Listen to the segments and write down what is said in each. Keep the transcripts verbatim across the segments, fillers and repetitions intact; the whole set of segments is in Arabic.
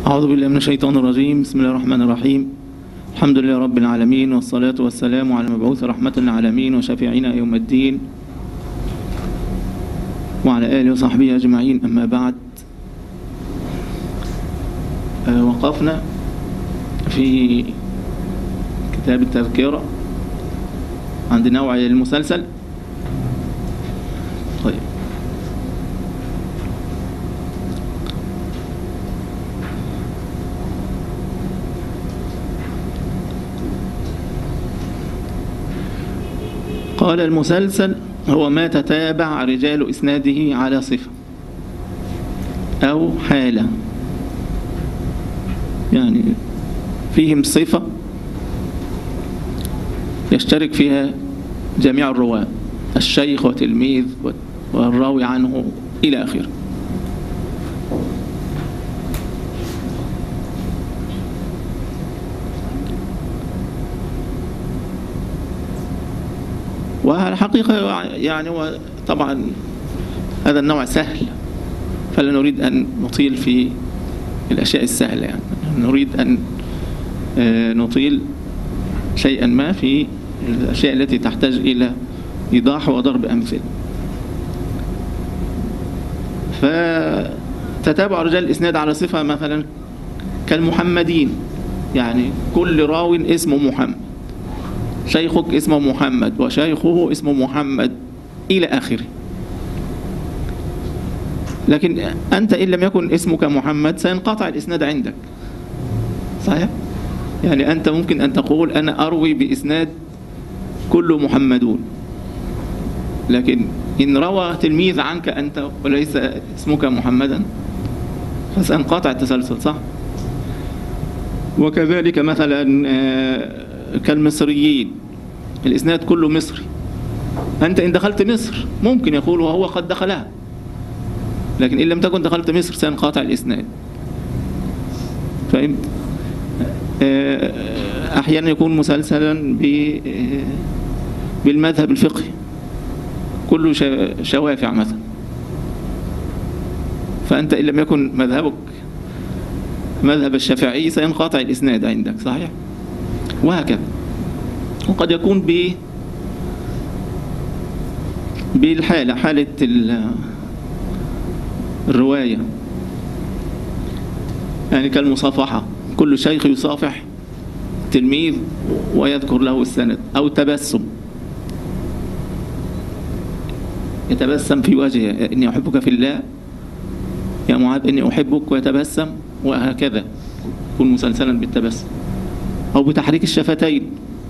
أعوذ بالله من الشيطان الرجيم. بسم الله الرحمن الرحيم. الحمد لله رب العالمين، والصلاة والسلام على المبعوث رحمة للعالمين وشفيعنا يوم الدين وعلى آله وصحبه أجمعين. أما بعد، أه وقفنا في كتاب التذكرة عند نوع المسلسل. طيب، قال المسلسل هو ما تتابع رجال إسناده على صفة أو حالة، يعني فيهم صفة يشترك فيها جميع الرواة، الشيخ وتلميذ والراوي عنه إلى آخره. والحقيقة يعني هو طبعا هذا النوع سهل، فلا نريد أن نطيل في الأشياء السهلة، يعني نريد أن نطيل شيئا ما في الأشياء التي تحتاج إلى إيضاح وضرب أمثلة. فتتابع رجال الإسناد على صفة مثلا كالمحمدين، يعني كل راو اسمه محمد، شيخك اسمه محمد وشيخه اسمه محمد إلى آخره. لكن أنت إن لم يكن اسمك محمد سينقطع الإسناد عندك، صحيح؟ يعني أنت ممكن أن تقول أنا أروي بإسناد كله محمدون، لكن إن روى تلميذ عنك أنت وليس اسمك محمدا فسينقطع التسلسل، صح؟ وكذلك مثلا كالمصريين، الإسناد كله مصري، أنت إن دخلت مصر ممكن يقول وهو قد دخلها، لكن إن لم تكن دخلت مصر سينقطع الإسناد. فهمت؟ أحيانا يكون مسلسلا بالمذهب الفقهي كله شوافع مثلا، فأنت إن لم يكن مذهبك مذهب الشافعي سينقطع الإسناد عندك، صحيح؟ وهكذا. وقد يكون ب بالحالة، حالة الرواية، يعني كالمصافحة، كل شيخ يصافح تلميذ ويذكر له السند، أو التبسم، يتبسم في وجهه، إني أحبك في الله يا معاذ إني أحبك، ويتبسم، وهكذا يكون مسلسلا بالتبسم. أو بتحريك الشفتين،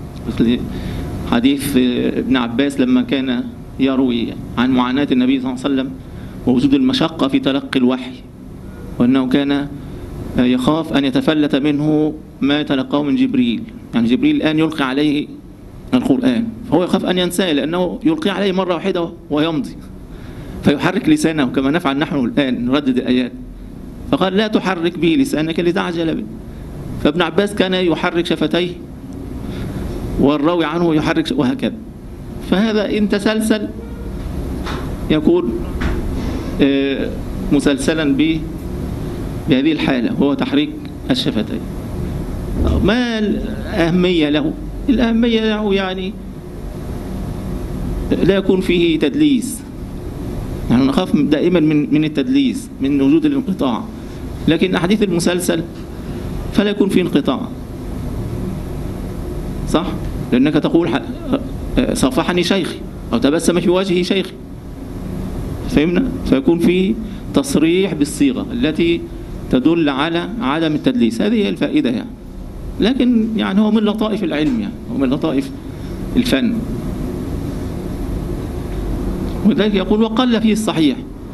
حديث ابن عباس لما كان يروي عن معاناة النبي صلى الله عليه وسلم ووجود المشقة في تلقي الوحي، وأنه كان يخاف أن يتفلت منه ما تلقاه من جبريل، يعني جبريل الآن يلقي عليه القرآن، فهو يخاف أن ينساه لأنه يلقي عليه مرة واحدة ويمضي، فيحرك لسانه كما نفعل نحن الآن نردد الآيات، فقال لا تحرك به لسانك لتعجل به. فابن عباس كان يحرك شفتيه والراوي عنه يحرك، وهكذا. فهذا إن تسلسل يكون مسلسلا بهذه الحالة، وهو تحريك الشفتين. ما الأهمية له؟ الأهمية له يعني لا يكون فيه تدليس، يعني نخاف دائما من من التدليس، من وجود الانقطاع. لكن أحاديث المسلسل فلا يكون فيه انقطاع، صح؟ لأنك تقول صافحني شيخي أو تبسم في وجهي شيخي، فهمنا؟ فيكون فيه تصريح بالصيغة التي تدل على عدم التدليس. هذه هي الفائدة يعني. لكن يعني هو من لطائف العلم، يعني هو من لطائف الفن. ولذلك يقول وقل فيه الصحيح،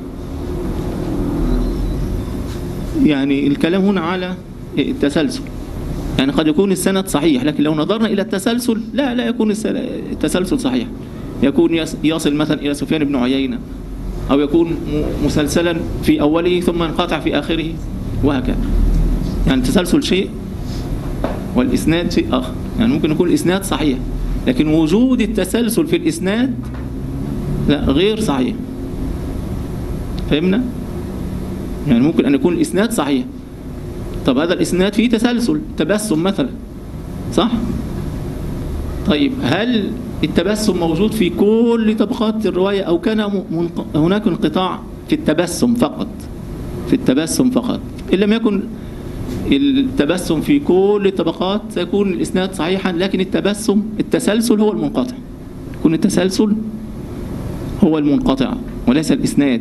يعني الكلام هنا على التسلسل، يعني قد يكون السند صحيح، لكن لو نظرنا إلى التسلسل لا لا يكون التسلسل صحيح، يكون يصل مثلا إلى سفيان بن عيينة، أو يكون مسلسلا في أوله ثم انقطع في آخره، وهكذا. يعني التسلسل شيء والإسناد شيء آخر، يعني ممكن يكون الإسناد صحيح لكن وجود التسلسل في الإسناد لا غير صحيح، فهمنا؟ يعني ممكن أن يكون الإسناد صحيح طب هذا الإسناد فيه تسلسل، تبسم مثلا، صح؟ طيب هل التبسم موجود في كل طبقات الرواية أو كان هناك انقطاع في التبسم فقط؟ في التبسم فقط. إن لم يكن التبسم في كل الطبقات سيكون الإسناد صحيحا، لكن التبسم التسلسل هو المنقطع، يكون التسلسل هو المنقطع وليس الإسناد.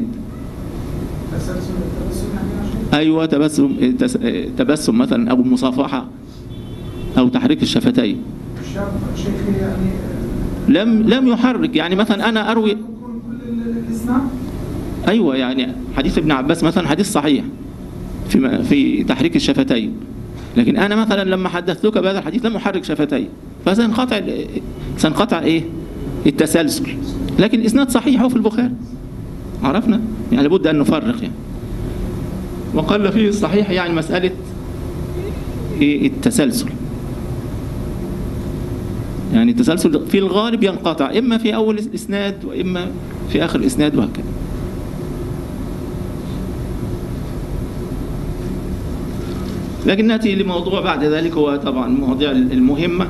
أيوة، تبسم تبسم مثلا أو المصافحة أو تحريك الشفتين. لم لم يحرك، يعني مثلا أنا أروي. أيوة، يعني حديث ابن عباس مثلا حديث صحيح في في تحريك الشفتين، لكن أنا مثلا لما حدثتك بهذا الحديث لم أحرك شفتي، فسينقطع سينقطع إيه؟ التسلسل، لكن الإسناد صحيح هو في البخاري. عرفنا؟ يعني لابد أن نفرق يعني. وقال فيه الصحيح يعني مسألة إيه؟ التسلسل. يعني التسلسل في الغالب ينقطع إما في أول الإسناد وإما في آخر الإسناد وهكذا. لكن نأتي لموضوع بعد ذلك، هو طبعا المواضيع المهمة.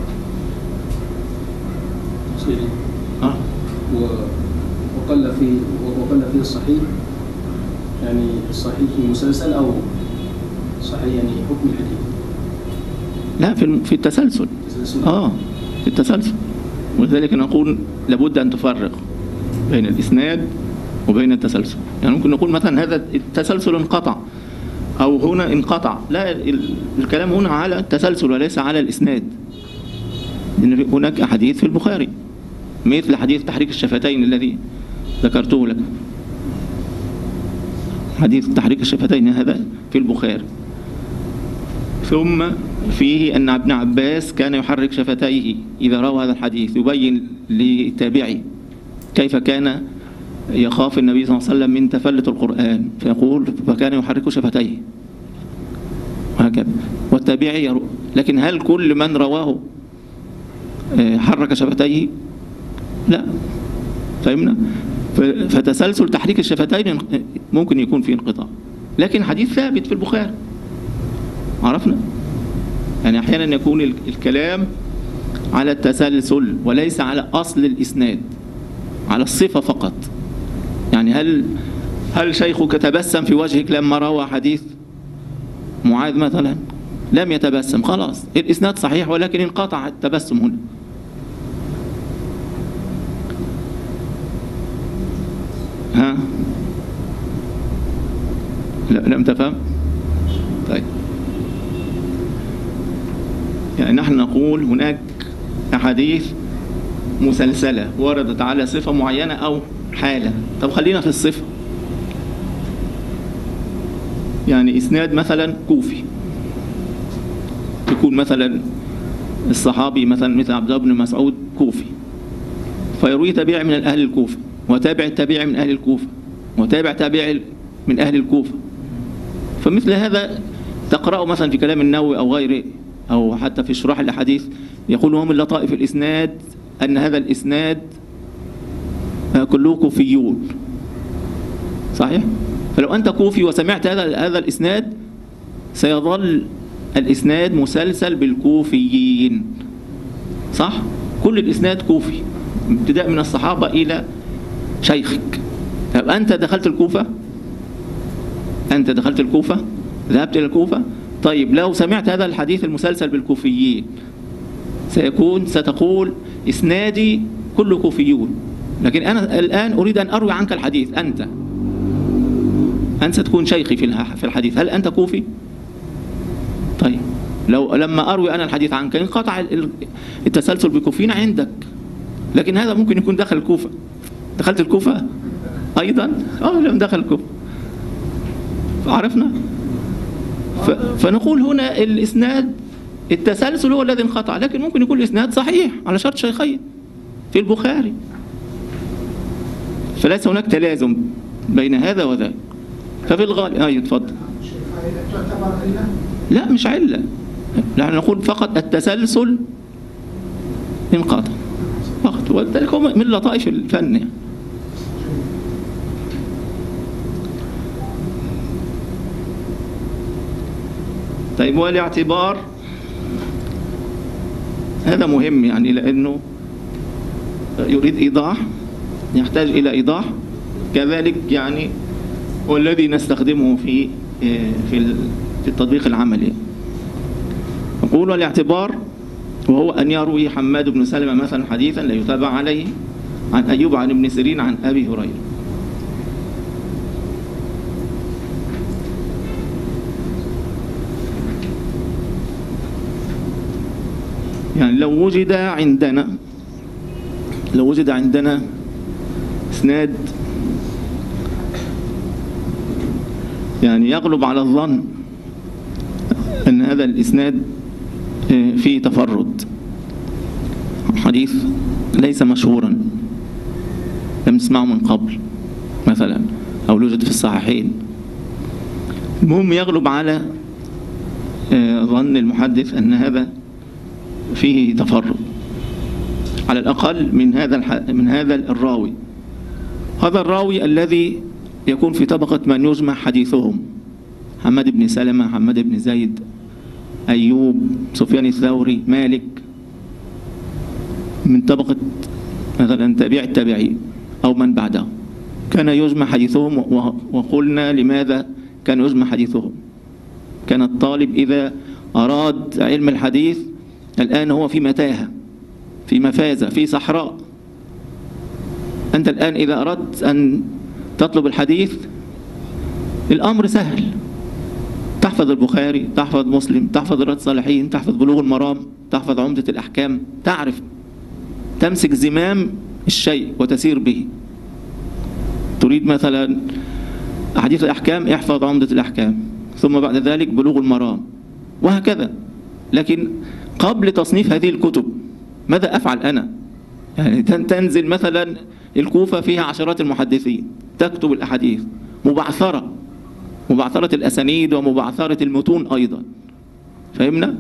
آه. وقل في وقل في الصحيح، يعني الصحيح المسلسل أو صحيح يعني حكم الحديث. لا، في في التسلسل. اه في التسلسل، ولذلك نقول لابد أن تفرق بين الإسناد وبين التسلسل. يعني ممكن نقول مثلا هذا التسلسل انقطع أو هنا انقطع، لا، الكلام هنا على التسلسل وليس على الإسناد. لأن هناك أحاديث في البخاري مثل حديث تحريك الشفتين الذي ذكرته لك. حديث تحريك الشفتين هذا في البخاري. ثم فيه أن ابن عباس كان يحرك شفتيه إذا روى هذا الحديث، يبين للتابعي كيف كان يخاف النبي صلى الله عليه وسلم من تفلت القرآن، فيقول فكان يحرك شفتيه وهكذا، والتابعي يروى. لكن هل كل من رواه حرك شفتيه؟ لا، فهمنا؟ فتسلسل تحريك الشفتين ممكن يكون فيه انقطاع، لكن حديث ثابت في البخاري. عرفنا؟ يعني أحيانا يكون الكلام على التسلسل وليس على أصل الإسناد، على الصفة فقط. يعني هل هل شيخك تبسم في وجهك لما روى حديث معاذ مثلا؟ لم يتبسم، خلاص الإسناد صحيح ولكن انقطع التبسم هنا. ها؟ لا، لم تفهم؟ طيب، يعني نحن نقول هناك أحاديث مسلسلة وردت على صفة معينة أو حالة. طب خلينا في الصفة. يعني إسناد مثلا كوفي، يكون مثلا الصحابي مثلا مثل عبد الله بن مسعود كوفي، فيروي تابع من أهل الكوفة، وتابع التابع من أهل الكوفة، وتابع تابع من أهل الكوفة. فمثل هذا تقرأه مثلا في كلام النووي أو غيره، أو حتى في شرح الحديث، يقول هم من لطائف الإسناد أن هذا الإسناد كله كوفيون. صحيح؟ فلو أنت كوفي وسمعت هذا هذا الإسناد سيظل الإسناد مسلسل بالكوفيين، صح؟ كل الإسناد كوفي ابتداء من الصحابة إلى شيخك. طب أنت دخلت الكوفة، أنت دخلت الكوفة، ذهبت إلى الكوفة. طيب لو سمعت هذا الحديث المسلسل بالكوفيين سيكون ستقول إسنادي كله كوفيون، لكن أنا الآن أريد أن أروي عنك الحديث. أنت أنت ستكون شيخي في الحديث، هل أنت كوفي؟ طيب لو لما أروي أنا الحديث عنك انقطع التسلسل بكوفيين عندك، لكن هذا ممكن يكون دخل الكوفة. دخلت الكوفة أيضا؟ آه لم دخل الكوفة. عرفنا؟ فنقول هنا الإسناد التسلسل هو الذي انقطع، لكن ممكن يكون الإسناد صحيح على شرط شيخين في البخاري، فليس هناك تلازم بين هذا وذاك. ففي الغالب آه يتفضل. لا مش علة، نحن نقول فقط التسلسل انقطع فقط، وذلك هو من لطائف الفن. طيب والاعتبار هذا مهم يعني، لأنه يريد إيضاح، يحتاج إلى إيضاح. كذلك يعني هو الذي نستخدمه في في في التطبيق العملي. نقول والاعتبار وهو أن يروي حماد بن سلمة مثلا حديثا لا يتابع عليه عن أيوب عن ابن سيرين عن أبي هريرة. يعني لو وجد عندنا لو وجد عندنا اسناد يعني يغلب على الظن أن هذا الإسناد فيه تفرد، حديث ليس مشهورا لم نسمعه من قبل مثلا، أو يوجد في الصحيحين، المهم يغلب على ظن المحدث أن هذا فيه تفرد على الأقل من هذا من هذا الراوي. هذا الراوي الذي يكون في طبقة من يجمع حديثهم، حماد بن سلمة، حماد بن زيد، أيوب، سفيان الثوري، مالك، من طبقة مثلا تابع التابعين أو من بعده، كان يجمع حديثهم. وقلنا لماذا كان يجمع حديثهم؟ كان الطالب إذا أراد علم الحديث الآن هو في متاهة، في مفازة، في صحراء. أنت الآن إذا أردت أن تطلب الحديث الأمر سهل، تحفظ البخاري، تحفظ مسلم، تحفظ رياض الصالحين، تحفظ بلوغ المرام، تحفظ عمدة الأحكام، تعرف تمسك زمام الشيء وتسير به. تريد مثلا أحاديث الأحكام، احفظ عمدة الأحكام، ثم بعد ذلك بلوغ المرام، وهكذا. لكن قبل تصنيف هذه الكتب ماذا أفعل أنا؟ يعني تنزل مثلا الكوفة فيها عشرات المحدثين، تكتب الأحاديث مبعثرة، مبعثرة الأسانيد ومبعثرة المتون أيضا، فهمنا؟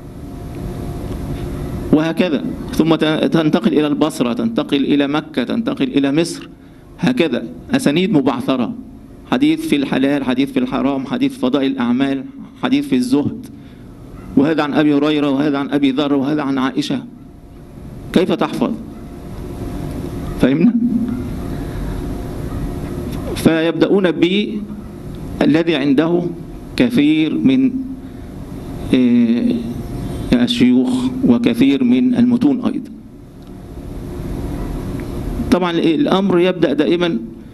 وهكذا. ثم تنتقل إلى البصرة، تنتقل إلى مكة، تنتقل إلى مصر، هكذا أسانيد مبعثرة، حديث في الحلال، حديث في الحرام، حديث في فضائل الأعمال، حديث في الزهد، وهذا عن أبي هريرة، وهذا عن أبي ذر، وهذا عن عائشة. كيف تحفظ؟ فهمنا؟ فيبدأون بالذي عنده كثير من الشيوخ وكثير من المتون أيضا. طبعا الأمر يبدأ دائما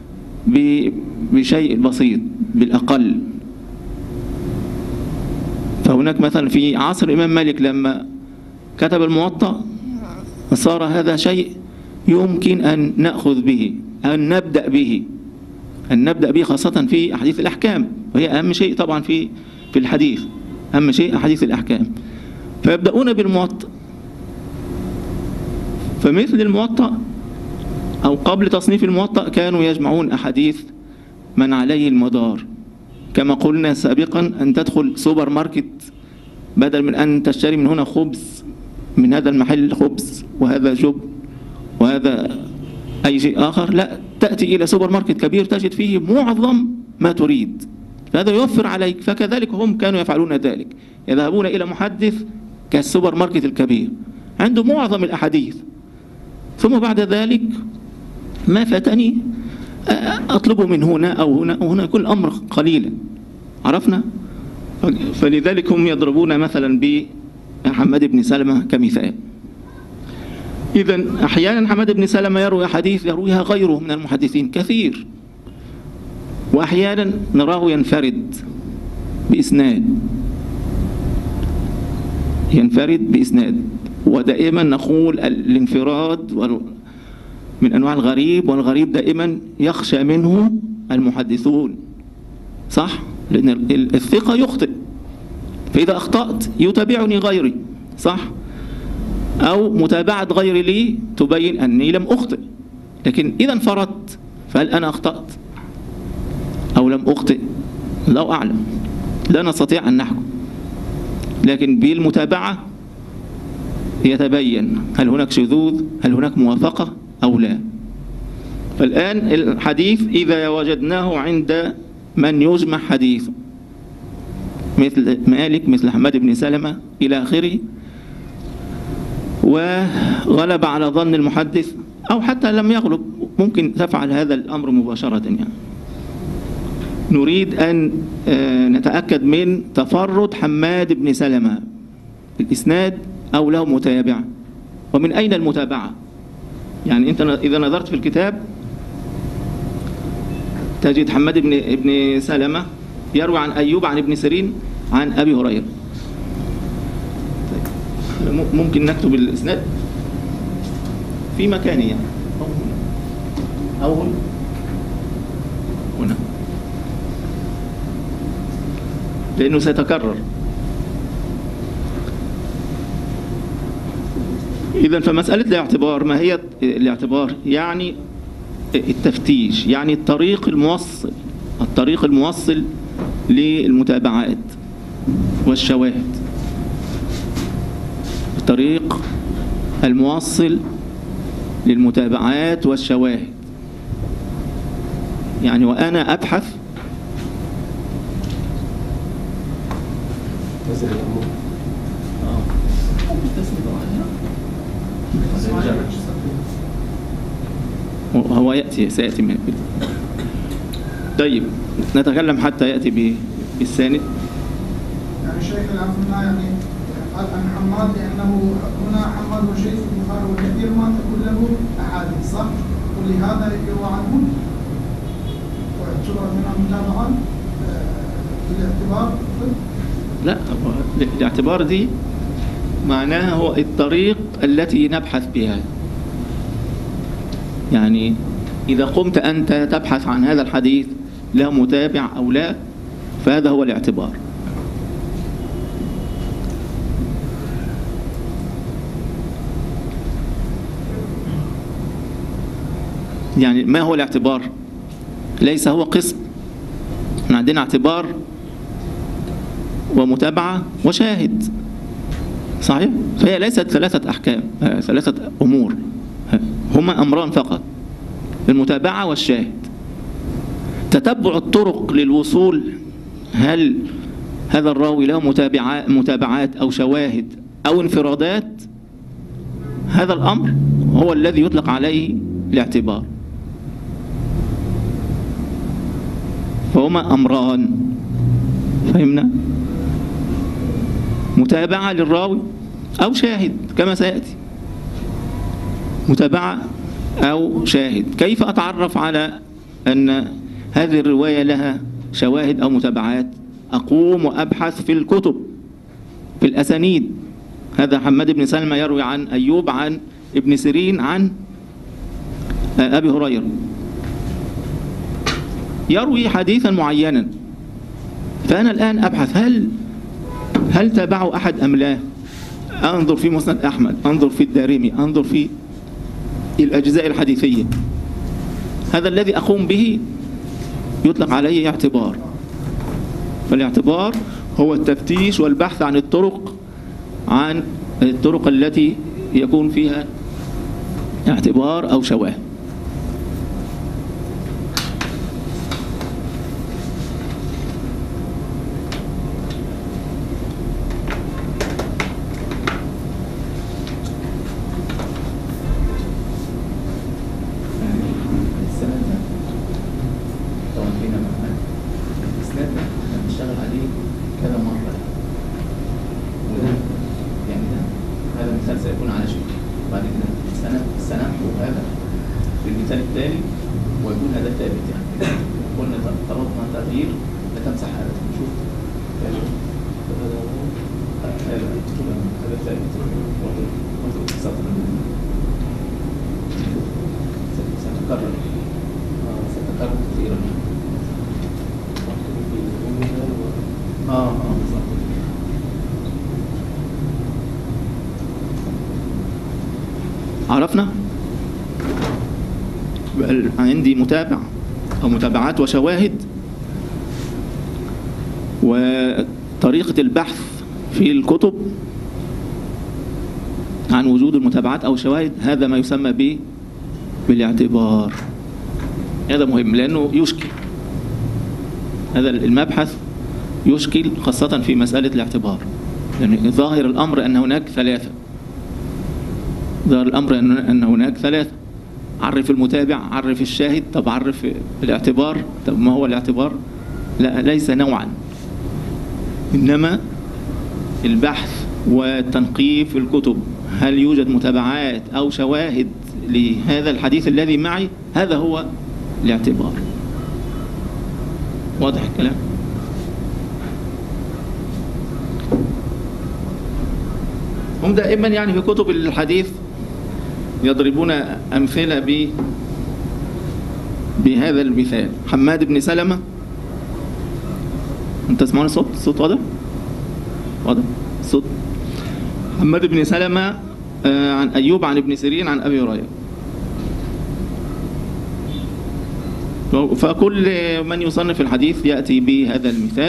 بشيء بسيط، بالأقل. فهناك مثلا في عصر الإمام مالك لما كتب الموطأ صار هذا شيء يمكن أن نأخذ به، أن نبدأ به، أن نبدأ به خاصة في أحاديث الأحكام، وهي أهم شيء طبعا في في الحديث، أهم شيء أحاديث الأحكام. فيبدأون بالموطأ. فمثل الموطأ أو قبل تصنيف الموطأ كانوا يجمعون أحاديث من عليه المدار، كما قلنا سابقا، أن تدخل سوبر ماركت بدل من أن تشتري من هنا خبز، من هذا المحل خبز وهذا جبن وهذا أي شيء آخر، لا، تأتي إلى سوبر ماركت كبير تجد فيه معظم ما تريد، فهذا يوفر عليك. فكذلك هم كانوا يفعلون ذلك، يذهبون إلى محدث كالسوبر ماركت الكبير عنده معظم الأحاديث، ثم بعد ذلك ما فاتني أطلبه من هنا أو هنا أو هنا، كل أمر قليلا. عرفنا؟ فلذلك هم يضربون مثلا بحماد بن سلمة كمثال. إذن أحيانا حماد بن سلمة يروي حديث يرويها غيره من المحدثين كثير، وأحيانا نراه ينفرد بإسناد، ينفرد بإسناد. ودائما نقول الانفراد من أنواع الغريب، والغريب دائما يخشى منه المحدثون، صح؟ لأن الثقة يخطئ، فإذا أخطأت يتابعني غيري، صح؟ أو متابعة غيري لي تبين أني لم أخطئ. لكن إذا انفردت فهل أنا أخطأت أو لم أخطئ؟ لا أعلم، لا نستطيع أن نحكم. لكن بالمتابعة يتبين هل هناك شذوذ، هل هناك موافقة أو لا. فالآن الحديث إذا وجدناه عند من يجمع حديثه مثل مالك، مثل حماد بن سلمة إلى آخره، وغلب على ظن المحدث أو حتى لم يغلب، ممكن تفعل هذا الأمر مباشرة. يعني نريد أن نتأكد من تفرد حماد بن سلمة في الإسناد أو له متابع، ومن أين المتابعة. يعني أنت إذا نظرت في الكتاب تجد حماد بن ابن سلمة يروي عن أيوب عن ابن سيرين عن أبي هريرة. ممكن نكتب الإسناد في مكانه يعني، أو هنا هنا لأنه سيتكرر. إذن فمسألة الاعتبار، ما هي الاعتبار؟ يعني التفتيش، يعني الطريق الموصل الطريق الموصل للمتابعات والشواهد، الطريق الموصل للمتابعات والشواهد. يعني وأنا أبحث هو يأتي سيأتي من البداية. طيب نتكلم حتى يأتي بالساند. يعني الشيخ العفو يعني قال عن حماد لأنه هنا حماد وشيخ البخاري وكثير ما تكون له أحاديث صح؟ ولهذا يروى عنه واعتبر من المتابعات بالاعتبار. لا، الاعتبار دي معناها هو الطريق التي نبحث بها. يعني إذا قمت أنت تبحث عن هذا الحديث له متابع أو لا، فهذا هو الاعتبار. يعني ما هو الاعتبار؟ ليس هو قسم. احنا عندنا اعتبار ومتابعة وشاهد، صحيح؟ فهي ليست ثلاثة أحكام، ثلاثة أمور، هما أمران فقط: المتابعة والشاهد. تتبع الطرق للوصول، هل هذا الراوي له متابعات أو شواهد أو انفرادات، هذا الأمر هو الذي يطلق عليه الاعتبار. فهما أمران، فهمنا؟ متابعة للراوي أو شاهد كما سيأتي، متابعة أو شاهد. كيف أتعرف على أن هذه الرواية لها شواهد أو متابعات؟ أقوم وأبحث في الكتب، في الأسانيد. هذا حماد بن سلمة يروي عن أيوب عن ابن سيرين عن أبي هريرة، يروي حديثا معينا، فأنا الآن أبحث هل هل تابعه أحد أم لا؟ أنظر في مسند أحمد، أنظر في الدارمي، أنظر في الأجزاء الحديثية. هذا الذي أقوم به يطلق عليه اعتبار. فالاعتبار هو التفتيش والبحث عن الطرق عن الطرق التي يكون فيها اعتبار أو شواهد. عرفنا؟ عندي متابع أو متابعات وشواهد، وطريقة البحث في الكتب عن وجود المتابعات أو الشواهد، هذا ما يسمى به بالاعتبار. هذا مهم لأنه يشكل هذا المبحث يشكل خاصة في مسألة الاعتبار، لأن يعني ظاهر الأمر أن هناك ثلاثة ظاهر الأمر أن هناك ثلاثة عرف المتابع، عرف الشاهد، طب عرف الاعتبار، طب ما هو الاعتبار؟ لا، ليس نوعا، إنما البحث والتنقيب في الكتب، هل يوجد متابعات أو شواهد لهذا الحديث الذي معي؟ هذا هو الاعتبار. واضح الكلام؟ هم دائما يعني في كتب الحديث يضربون أمثلة ب بهذا المثال. حماد بن سلمة، أنت تسمعون الصوت؟ الصوت واضح؟ واضح؟ الصوت. حماد بن سلمة عن أيوب عن ابن سيرين عن أبي هريرة. فكل من يصنف الحديث يأتي بهذا المثال،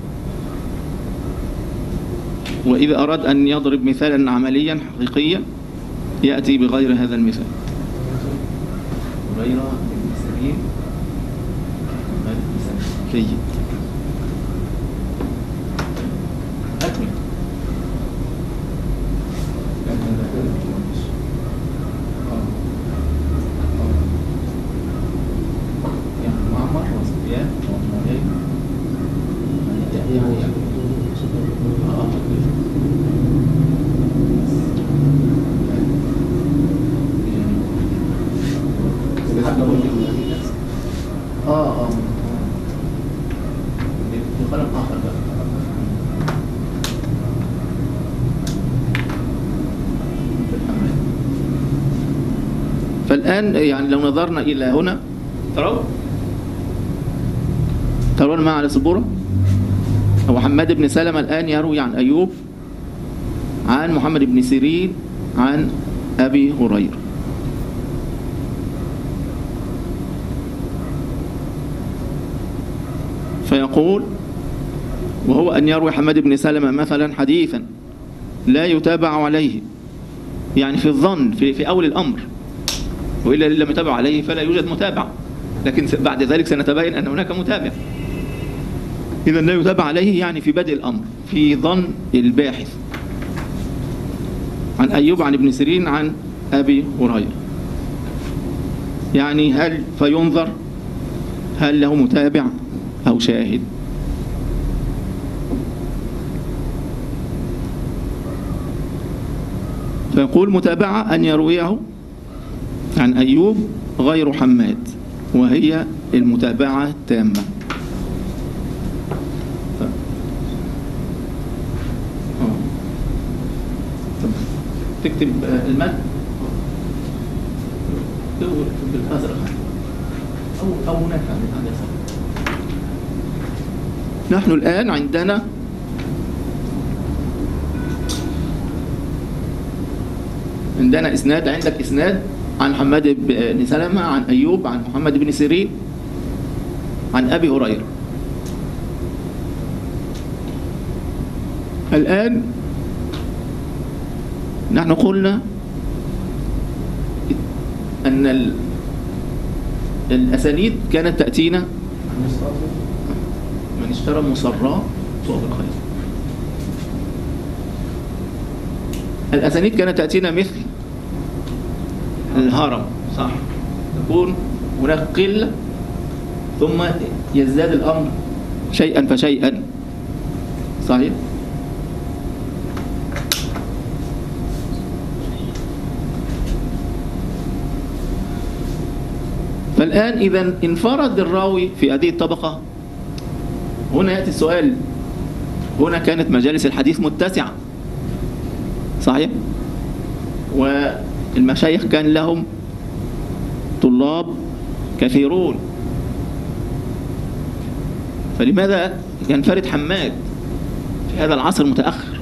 وإذا أراد أن يضرب مثالا عمليا حقيقيا يأتي بغير هذا المثال. هريرة ابن سيرين جيد. أكمل. اه اه بقلم اخر بقى. فالآن يعني لو نظرنا إلى هنا ترون ترون ما على السبورة. هو حماد بن سلمة الآن يروي عن أيوب عن محمد بن سيرين عن أبي هريرة. فيقول وهو أن يروي حماد بن سلمة مثلا حديثا لا يتابع عليه، يعني في الظن في, في أول الأمر، وإلا لم يتابع عليه فلا يوجد متابع، لكن بعد ذلك سنتبين أن هناك متابع. إذا لا يتابع عليه يعني في بدء الأمر، في ظن الباحث، عن أيوب عن ابن سيرين عن أبي هريرة. يعني هل فينظر هل له متابع أو شاهد. فيقول متابعة أن يرويه عن أيوب غير حماد، وهي المتابعة التامة. تكتب المد بالأزرق أو أو هناك عن اليسار. نحن الآن عندنا عندنا إسناد، عندك إسناد عن حماد بن سلمة عن أيوب عن محمد بن سيرين عن أبي هريرة. الآن نحن قلنا أن الأسانيد كانت تأتينا من اشترى مصراه صوب الخير. الأسانيد كانت تأتينا مثل الهرم، صح؟ تكون هناك قلة ثم يزداد الأمر شيئا فشيئا، صحيح؟ فالآن إذا انفرد الراوي في هذه الطبقة، هنا يأتي السؤال، هنا كانت مجالس الحديث متسعة، صحيح؟ والمشايخ كان لهم طلاب كثيرون، فلماذا ينفرد حماد في هذا العصر المتأخر؟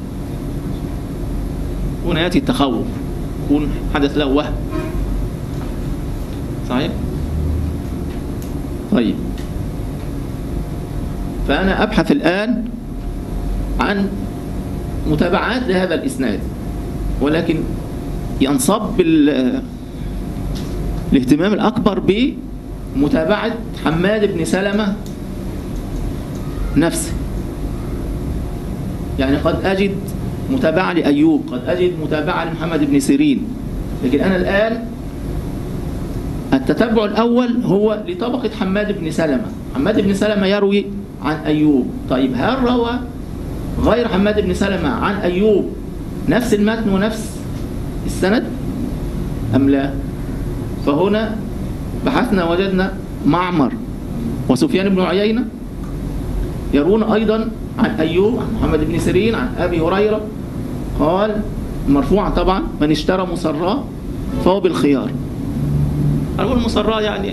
هنا يأتي التخوف، يكون حدث له وهم، صحيح؟ طيب، فأنا أبحث الآن عن متابعات لهذا الإسناد، ولكن ينصب الاهتمام الأكبر بمتابعة حماد بن سلمة نفسه. يعني قد أجد متابعة لأيوب، قد أجد متابعة لمحمد بن سيرين، لكن أنا الآن التتبع الأول هو لطبقة حماد بن سلمة. حماد بن سلمة يروي عن أيوب، طيب هل روى غير حماد بن سلمة عن أيوب نفس المتن ونفس السند أم لا؟ فهنا بحثنا وجدنا معمر وسفيان بن عيينة يرون أيضا عن أيوب عن محمد بن سيرين عن أبي هريرة، قال مرفوعا طبعا: من اشترى مصراه فهو بالخيار. أقول مصراه يعني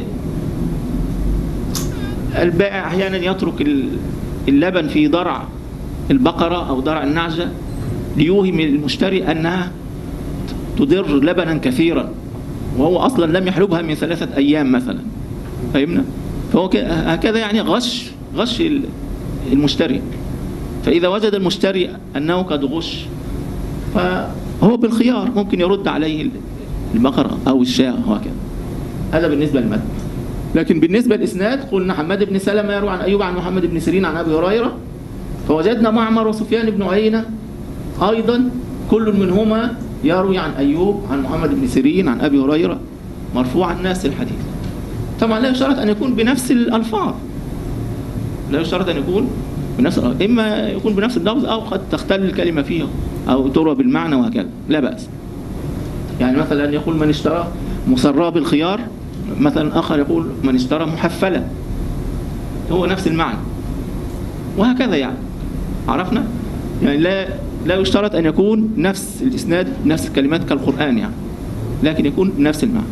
البائع أحيانا يترك اللبن في ضرع البقرة أو ضرع النعجة ليوهم المشتري أنها تضر لبنا كثيرا، وهو أصلا لم يحلبها من ثلاثة أيام مثلا، فهمنا؟ فهو هكذا يعني غش غش المشتري. فإذا وجد المشتري أنه قد غش فهو بالخيار، ممكن يرد عليه البقرة أو الشاة وهكذا. هذا بالنسبة للمتن. لكن بالنسبة للإسناد قلنا حماد بن سلمة يروي عن أيوب عن محمد بن سيرين عن أبي هريرة، فوجدنا معمر وسفيان بن عيينة أيضا كل منهما يروي عن أيوب عن محمد بن سيرين عن أبي هريرة مرفوعا نفس الحديث. طبعا لا يشترط أن يكون بنفس الألفاظ، لا يشترط أن يكون بنفس، إما يكون بنفس اللفظ أو قد تختل الكلمة فيه أو تروى بالمعنى وهكذا، لا بأس. يعني مثلا يقول من اشترى مصراه بالخيار، مثلا آخر يقول من اشترى محفلة، هو نفس المعنى وهكذا. يعني عرفنا؟ يعني لا لا يشترط أن يكون نفس الإسناد نفس الكلمات كالقرآن يعني، لكن يكون نفس المعنى.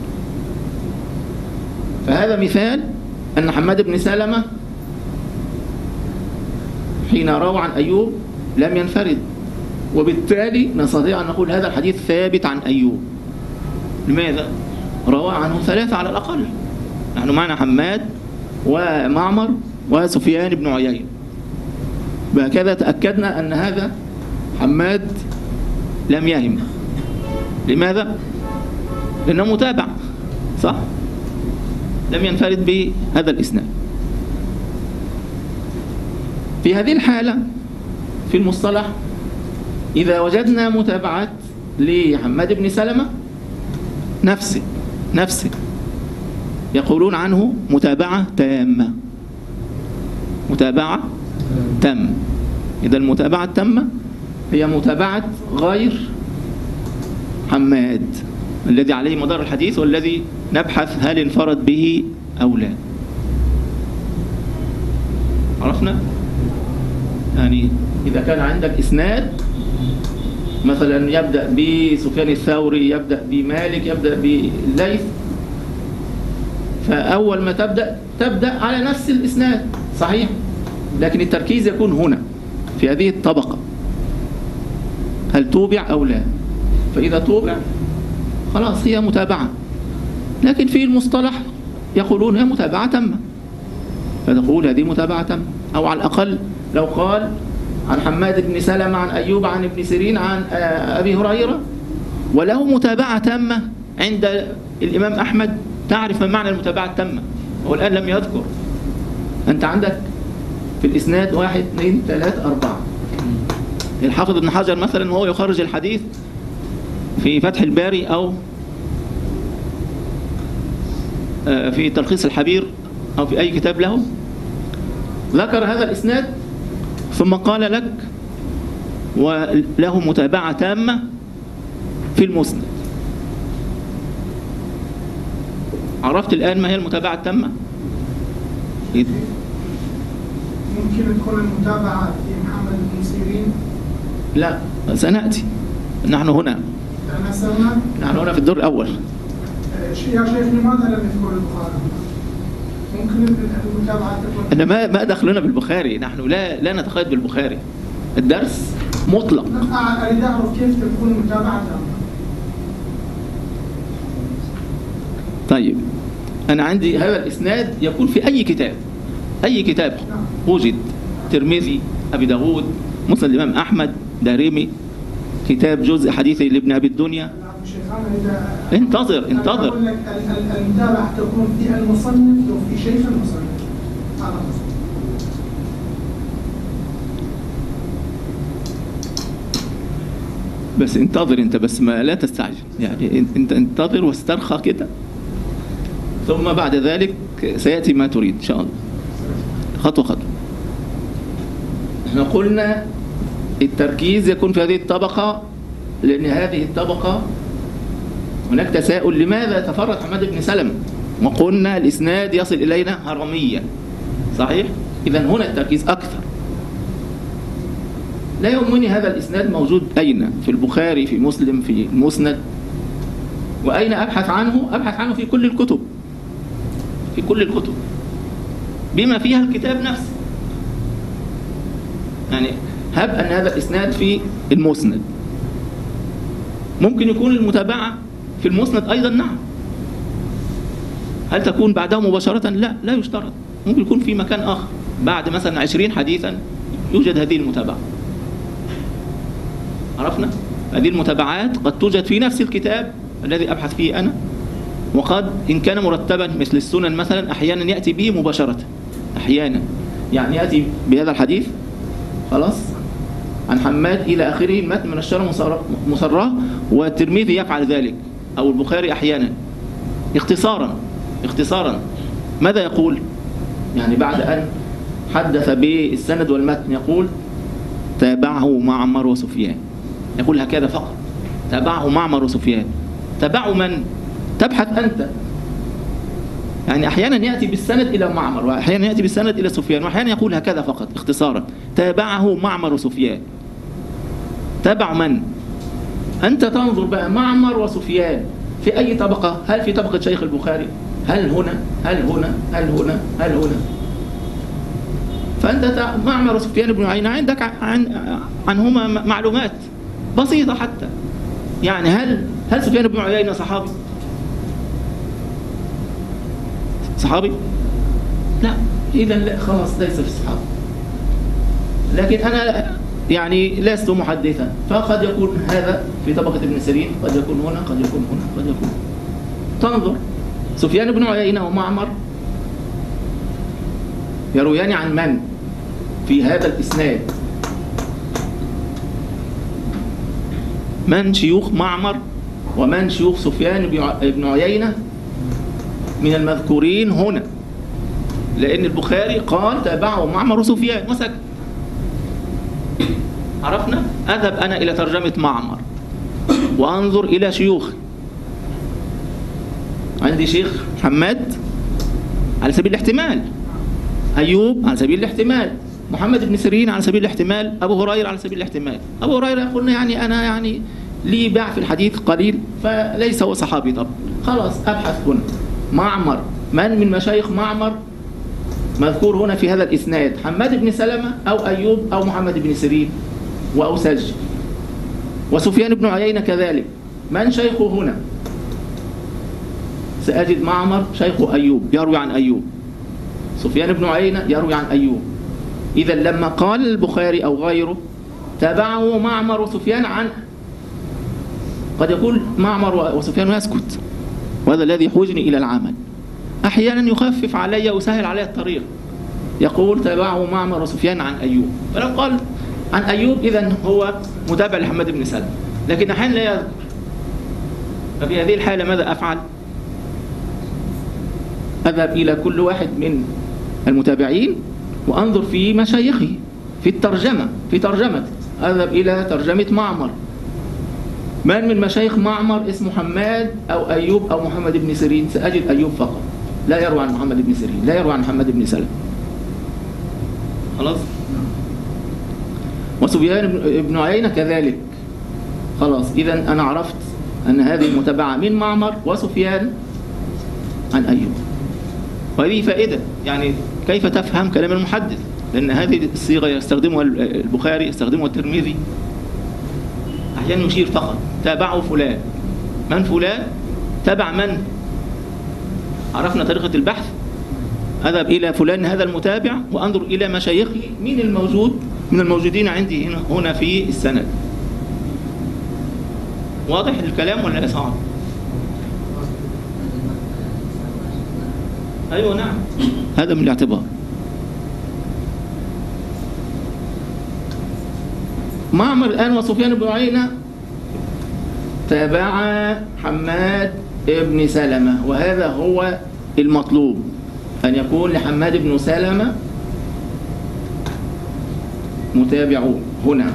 فهذا مثال أن حماد بن سلمة حين روى عن أيوب لم ينفرد، وبالتالي نستطيع أن نقول هذا الحديث ثابت عن أيوب. لماذا؟ روى عنه ثلاثة على الأقل. نحن معنا حماد ومعمر وسفيان بن عيينة، بهكذا تأكدنا أن هذا حماد لم يهم. لماذا؟ لأنه متابع، صح؟ لم ينفرد بهذا الإسناد. في هذه الحالة في المصطلح إذا وجدنا متابعات لحماد بن سلمة نفسه نفسه يقولون عنه متابعة تامة، متابعة تامة. إذا المتابعة التامة هي متابعة غير حماد الذي عليه مدار الحديث والذي نبحث هل انفرد به أو لا. عرفنا؟ يعني إذا كان عندك إسناد مثلا يبدأ بسفيان الثوري، يبدأ بمالك، يبدأ بالليث، فأول ما تبدأ تبدأ على نفس الإسناد صحيح، لكن التركيز يكون هنا في هذه الطبقة، هل توبع أو لا. فإذا توبع خلاص هي متابعة، لكن في المصطلح يقولون هي متابعة تامة، فتقول هذه متابعة تامة. أو على الأقل لو قال عن حماد بن سلمة عن أيوب عن ابن سيرين عن أبي هريرة وله متابعة تامة عند الإمام أحمد، تعرف ما معنى المتابعة التامة. هو الآن لم يذكر. أنت عندك في الإسناد واحد اثنين ثلاثة أربعة. الحافظ ابن حجر مثلا وهو يخرج الحديث في فتح الباري أو في تلخيص الحبير أو في أي كتاب له، ذكر هذا الإسناد ثم قال لك وله متابعة تامة في المسند. عرفت الآن ما هي المتابعة التامة؟ ممكن تكون المتابعة في محمد بن سيرين؟ لا، سنأتي. نحن هنا نحن هنا في الدور الأول. يا شيخ لماذا لم يذكر البخاري؟ ممكن المتابعة تكون أنا ما ما دخلنا بالبخاري، نحن لا لا نتقيد بالبخاري، الدرس مطلق. أريد أعرف كيف تكون المتابعة تامة. طيب أنا عندي هذا الإسناد يكون في أي كتاب، أي كتاب وجد، ترمذي، أبي داود، مسند الإمام أحمد، دارمي، كتاب جزء حديث لابن أبي الدنيا. انتظر انتظر أقول لك المتابعة تكون في المصنف وفي شيخ المصنف. بس انتظر انت، بس ما لا تستعجل، يعني انت انتظر واسترخى كده، ثم بعد ذلك سيأتي ما تريد إن شاء الله، خطوة خطوة. احنا قلنا التركيز يكون في هذه الطبقة، لأن هذه الطبقة هناك تساؤل لماذا تفرد حماد بن سلمة، وقلنا الإسناد يصل إلينا هرميا، صحيح؟ إذن هنا التركيز أكثر. لا يهمني هذا الإسناد موجود أين، في البخاري، في مسلم، في المسند، وأين أبحث عنه؟ أبحث عنه في كل الكتب، في كل الكتب بما فيها الكتاب نفسه. يعني هب أن هذا الإسناد في المسند، ممكن يكون المتابعة في المسند أيضا، نعم. هل تكون بعده مباشرة؟ لا، لا يشترط، ممكن يكون في مكان آخر بعد مثلا عشرين حديثا يوجد هذه المتابعة. عرفنا؟ هذه المتابعات قد توجد في نفس الكتاب الذي أبحث فيه أنا، وقد إن كان مرتبا مثل السنن مثلا أحيانا يأتي به مباشرة، أحيانا يعني يأتي بهذا الحديث خلاص عن حماد إلى آخره، المتن من الشرع مصراه، والترمذي يفعل ذلك أو البخاري أحيانا اختصارا. اختصارا ماذا يقول؟ يعني بعد أن حدث بالسند والمتن يقول تابعه معمر وسفيان، يقول هكذا فقط، تابعه معمر وسفيان. تابعه من؟ تبحث أنت. يعني أحيانا يأتي بالسند إلى معمر، وأحيانا يأتي بالسند إلى سفيان، وأحيانا يقول هكذا فقط اختصارا، تابعه معمر وسفيان. تابع من؟ أنت تنظر بقى معمر وسفيان في أي طبقة؟ هل في طبقة شيخ البخاري؟ هل هنا؟ هل هنا؟ هل هنا؟ هل هنا؟ فأنت معمر وسفيان بن عيينة عندك عن عنهما معلومات بسيطة حتى. يعني هل هل سفيان بن عيينة صحابي؟ صحابي؟ لا، إذا لا، خلاص ليس في الصحابة. لكن أنا يعني لست محدثا، فقد يكون هذا في طبقة ابن سيرين، قد يكون هنا، قد يكون هنا، قد يكون. تنظر سفيان بن عيينة ومعمر يرويان عن من في هذا الإسناد؟ من شيوخ معمر ومن شيوخ سفيان بن عيينة من المذكورين هنا؟ لأن البخاري قال تابعه معمر وسفيان وسكت. عرفنا؟ أذهب أنا إلى ترجمة معمر وأنظر إلى شيوخ. عندي شيخ حماد على سبيل الاحتمال، أيوب على سبيل الاحتمال، محمد بن سيرين على سبيل الاحتمال، أبو هريرة على سبيل الاحتمال. أبو هريرة قلنا يعني أنا يعني لي باع في الحديث قليل، فليس هو صحابي. طب خلاص أبحث هنا معمر، من من مشايخ معمر مذكور هنا في هذا الإسناد؟ حماد بن سلمة أو أيوب أو محمد بن سيرين وأوسج، وسفيان بن عيينة كذلك. من شيخه هنا؟ سأجد معمر شيخ أيوب يروي عن أيوب، سفيان بن عيينة يروي عن أيوب. إذا لما قال البخاري أو غيره تابعه معمر وسفيان عن، قد يقول معمر وسفيان ويسكت، وهذا الذي يحوجني إلى العمل. أحيانا يخفف علي ويسهل علي الطريق، يقول تابعه معمر وسفيان عن أيوب، فلو قال عن أيوب إذن هو متابع لحماد بن سلمة، لكن أحيانا لا يذكر. ففي هذه الحالة ماذا أفعل؟ أذهب إلى كل واحد من المتابعين وأنظر في مشايخه في الترجمة، في ترجمة أذهب إلى ترجمة معمر. من من مشايخ معمر اسمه حماد أو أيوب أو محمد بن سيرين؟ سأجد أيوب فقط، لا يروي عن محمد بن سيرين، لا يروي عن محمد بن سلمة. خلاص. وسفيان بن عيينة كذلك. خلاص، إذا أنا عرفت أن هذه المتابعة من معمر وسفيان عن أيوب. وهذه فائدة، يعني كيف تفهم كلام المحدث، لأن هذه الصيغة يستخدمها البخاري، يستخدمها الترمذي. أحيانا يشير فقط تابعه فلان. من فلان؟ تابع من؟ عرفنا طريقة البحث. أذهب إلى فلان هذا المتابع وأنظر إلى مشايخه، مين الموجود من الموجودين عندي هنا هنا في السند. واضح الكلام ولا صعب؟ أيوة نعم، هذا من الاعتبار. معمر الآن وسفيان بن عيينة تابع حماد بن سلمة، وهذا هو المطلوب، أن يكون لحماد بن سلمة متابعون هنا.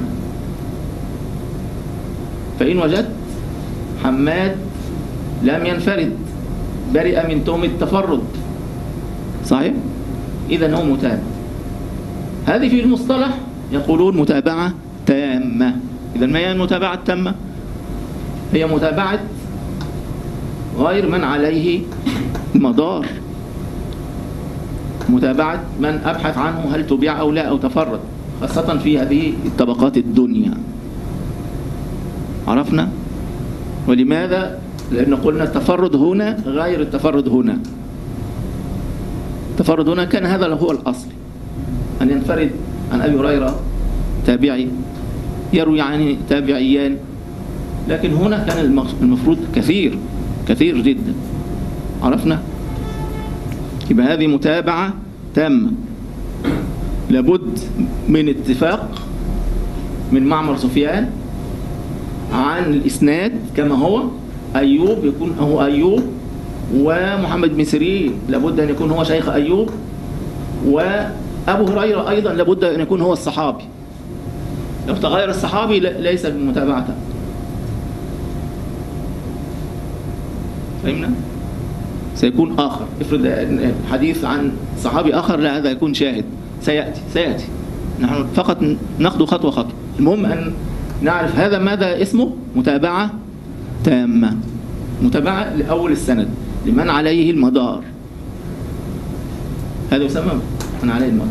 فإن وجدت حماد لم ينفرد، برئ من تهم التفرد، صحيح؟ إذن هو متابع. هذه في المصطلح يقولون متابعة تامة. إذن ما هي المتابعة التامة؟ هي متابعة غير من عليه مدار، متابعة من أبحث عنه هل تبيع أو لا أو تفرد، خاصة في هذه الطبقات الدنيا. عرفنا؟ ولماذا؟ لأن قلنا التفرد هنا غير التفرد هنا. التفرد هنا كان هذا هو الأصل، أن ينفرد عن أبي هريرة تابعي يروي عن تابعيان، لكن هنا كان المفروض كثير كثير جدا. عرفنا؟ يبقى هذه متابعة تامة، لابد من اتفاق من معمر سفيان عن الإسناد كما هو. أيوب يكون هو أيوب، ومحمد بن سيرين لابد أن يكون هو شيخ أيوب، وأبو هريرة أيضا لابد أن يكون هو الصحابي. لو تغير الصحابي ليس بمتابعته. فهمنا؟ سيكون آخر. افرض الحديث عن صحابي آخر، لا، هذا يكون شاهد، سيأتي سيأتي نحن فقط ناخذ خطوة خطوة. المهم أن نعرف هذا ماذا اسمه؟ متابعة تامة، متابعة لأول السند لمن عليه المدار. هذا يسمى من عليه المدار.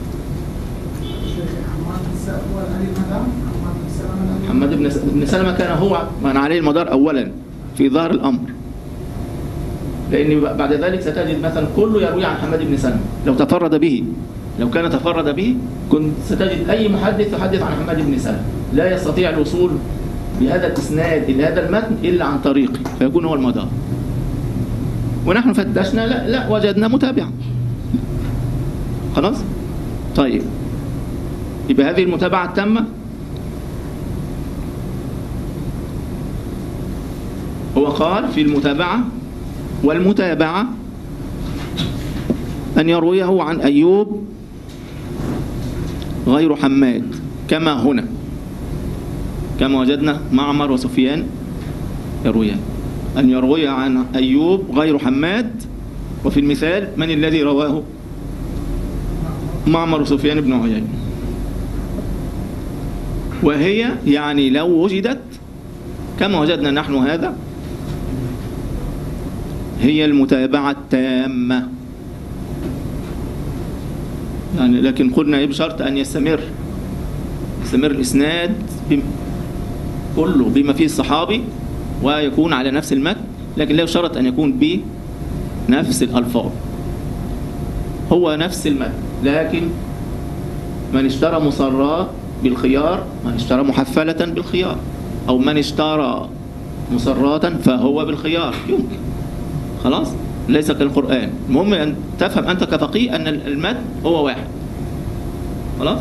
محمد بن سلمة كان هو من عليه المدار أولا في ظاهر الأمر، لأن بعد ذلك ستجد مثلا كله يروي عن محمد بن سلمة لو تفرد به. لو كان تفرد به كنت ستجد أي محدث يحدث عن محمد بن سلمة لا يستطيع الوصول بهذا الإسناد إلى هذا المتن إلا عن طريقه، فيكون هو المدار. ونحن فتشنا، لا لا وجدنا متابعة. خلاص؟ طيب، يبقى هذه المتابعة التامة. هو قال في المتابعة والمتابعة أن يرويه عن أيوب غير حماد كما هنا، كما وجدنا معمر وسفيان يرويان، أن يروي عن أيوب غير حماد. وفي المثال من الذي رواه؟ معمر وسفيان بن عيينة. وهي يعني لو وجدت كما وجدنا نحن هذا هي المتابعة التامة يعني. لكن قلنا بشرط أن يستمر يستمر الإسناد كله بما فيه الصحابي ويكون على نفس المتن، لكن لا يشترط أن يكون بنفس الألفاظ، هو نفس المتن، لكن من اشترى مصرات بالخيار، من اشترى محفلة بالخيار، أو من اشترى مصراتا فهو بالخيار، يمكن. خلاص؟ ليس كالقرآن. المهم أن تفهم أنت كفقيه أن المتن هو واحد. خلاص؟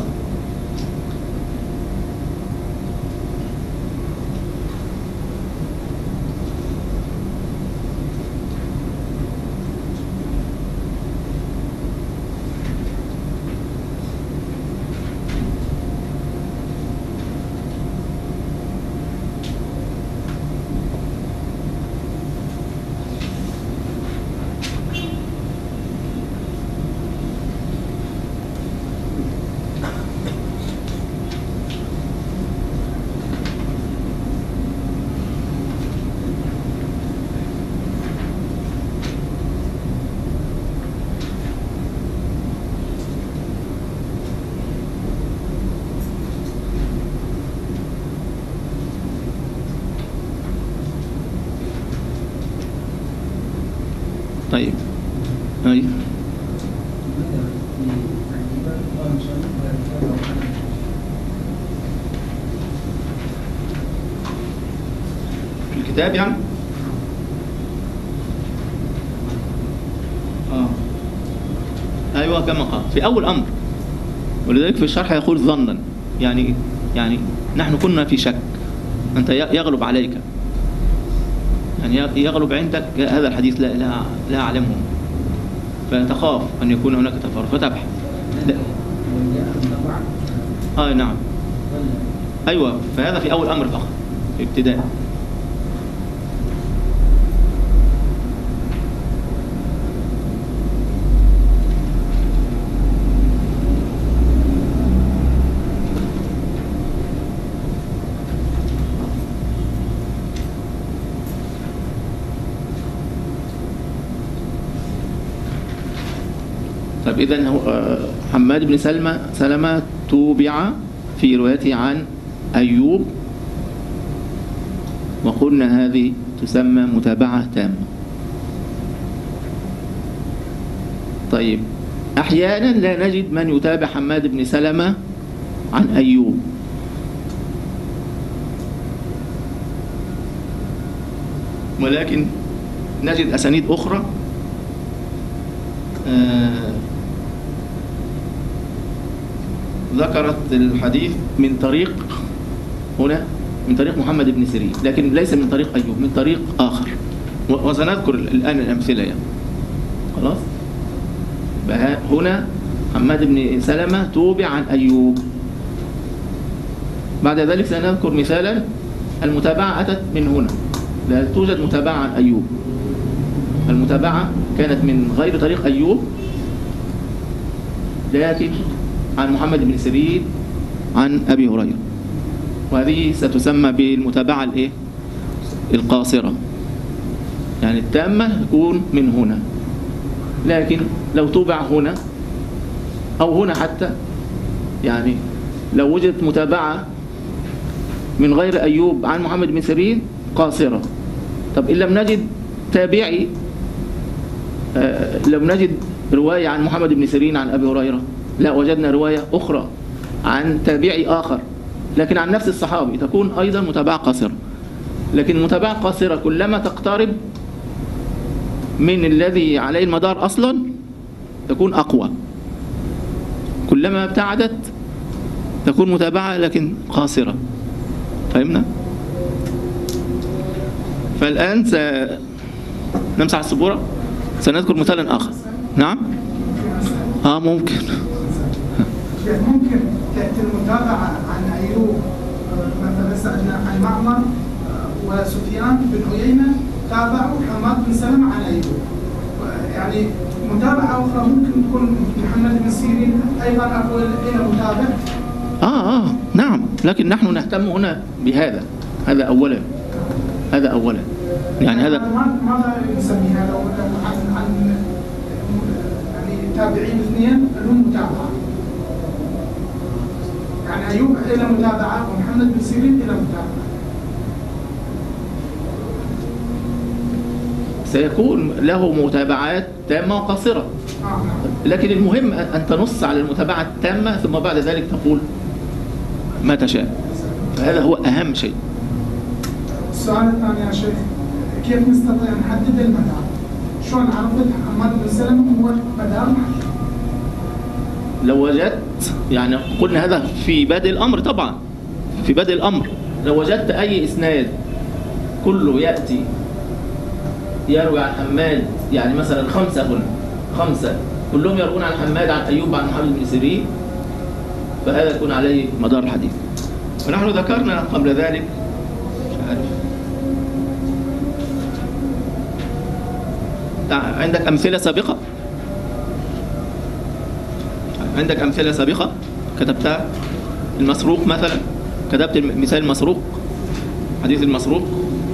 طيب أي في الكتاب يعني آه. أيوة كما قال في أول أمر، ولذلك في الشرح يقول ظنا، يعني يعني نحن كنا في شك، أنت يغلب عليك يعني يغلب عندك هذا الحديث لا لا لا أعلمه، فتخاف أن يكون هناك تفرق فتبحث. آه نعم، أيوة، فهذا في أول أمر فقط في ابتداء. طيب إذن هو حماد بن سلمة سلمة توبع في روايته عن أيوب، وقلنا هذه تسمى متابعة تامة. طيب أحيانا لا نجد من يتابع حماد بن سلمة عن أيوب، ولكن نجد أسانيد أخرى آه ذكرت الحديث من طريق هنا من طريق محمد بن سيرين، لكن ليس من طريق أيوب، من طريق آخر، وسنذكر الآن الأمثلة يعني. خلاص، هنا حماد بن سلمة توبع عن أيوب. بعد ذلك سنذكر مثالا المتابعة أتت من هنا، لا توجد متابعة عن أيوب، المتابعة كانت من غير طريق أيوب لكن عن محمد بن سيرين عن أبي هريرة، وهذه ستسمى بالمتابعة الإيه؟ القاصرة، يعني التامة تكون من هنا، لكن لو توبع هنا أو هنا حتى، يعني لو وجدت متابعة من غير أيوب عن محمد بن سيرين قاصرة. طب إن لم نجد تابعي، آه لم نجد رواية عن محمد بن سيرين عن أبي هريرة، لا، وجدنا رواية أخرى عن تابعي آخر لكن عن نفس الصحابي، تكون أيضا متابعة قاصرة. لكن متابعة قاصرة كلما تقترب من الذي عليه المدار أصلا تكون أقوى، كلما ابتعدت تكون متابعة لكن قاصرة. فهمنا؟ فالآن نمسح السبورة، سنذكر مثالا آخر. نعم؟ آه ممكن ممكن تأتي المتابعة عن أيوب، مثلا سألنا عن معمر وسفيان بن عيينة تابعوا حماد بن سلمة عن أيوب، يعني متابعة أخرى ممكن تكون محمد بن سيرين أيضا أقول إلى متابع. آه آه نعم، لكن نحن نهتم هنا بهذا، هذا أولا، هذا أولا، يعني هذا ماذا نسمي هذا عن عن يعني تابعين اثنين لهم متابعة، يعني أيوب إلى متابعة ومحمد بن سيرين إلى متابعة. سيكون له متابعات تامة وقصيرة، لكن المهم أن تنص على المتابعة التامة ثم بعد ذلك تقول ما تشاء، فهذا هو أهم شيء. السؤال الثاني يا شيخ، كيف نستطيع نحدد المدار؟ شلون عرفت حماد بن سلمة هو مدار محدد؟ لو وجدت، يعني قلنا هذا في بدء الأمر، طبعا في بدء الأمر لو وجدت أي إسناد كله يأتي يروي عن حماد، يعني مثلا خمسة هنا خمسة كلهم يروون عن حماد عن أيوب عن محمد بن سيرين، فهذا يكون عليه مدار الحديث. ونحن ذكرنا قبل ذلك، مش عارف، عندك أمثلة سابقة؟ عندك أمثلة سابقة كتبتها؟ المسروق مثلا، كتبت مثال المسروق، حديث المسروق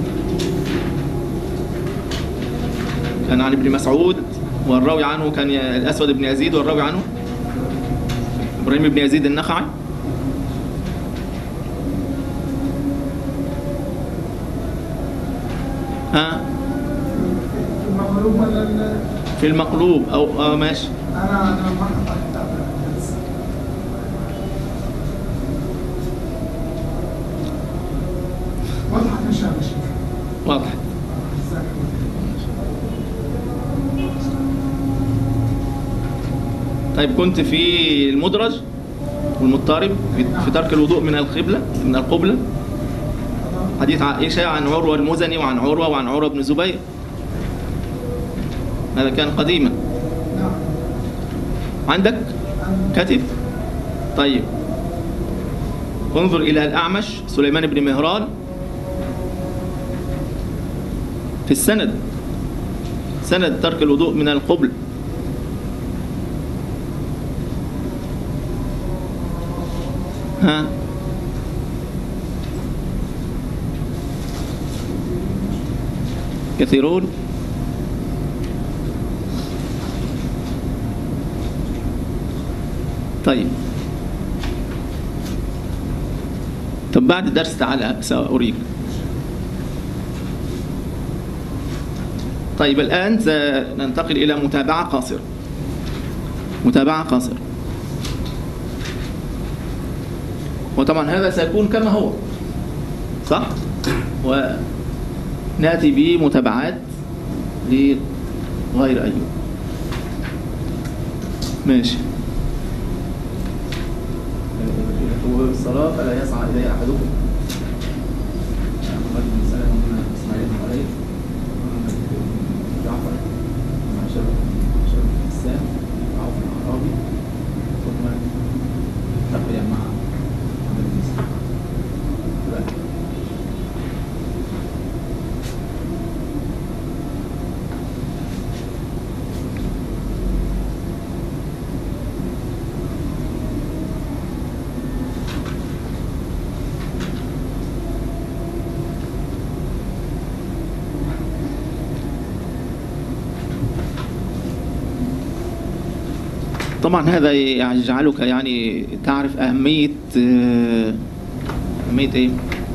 كان عن ابن مسعود والراوي عنه كان الأسود بن يزيد والراوي عنه إبراهيم بن يزيد النخعي. ها المقلوب ولا في المقلوب أو آه ماشي. أنا أنا ما حطيت واضحة إن شاء الله. واضح. طيب كنت في المدرج والمضطرب في ترك الوضوء من القبلة من القبلة. حديث عائشة عن عروة المزني وعن عروة وعن عروة بن زبير، هذا كان قديما. نعم. عندك كاتب؟ طيب انظر إلى الأعمش سليمان بن مهران في السند، سند ترك الوضوء من القبل. ها كثيرون؟ طيب طب بعد الدرس تعالى سأريك. طيب الآن ننتقل إلى متابعة قاصرة. متابعة قاصرة، وطبعا هذا سيكون كما هو صح، ونأتي بمتابعات لغير أيوب. ماشي. والصلاة فلا يسعى إليه أحدكم. محمد بن سلمة ومن إسماعيل بن علي جعفر مع شرف شرف الإسلام عوف الأعرابي ثم تقي مع محمد بن سلمة. طبعا هذا يجعلك يعني تعرف أهمية أهمية إيه؟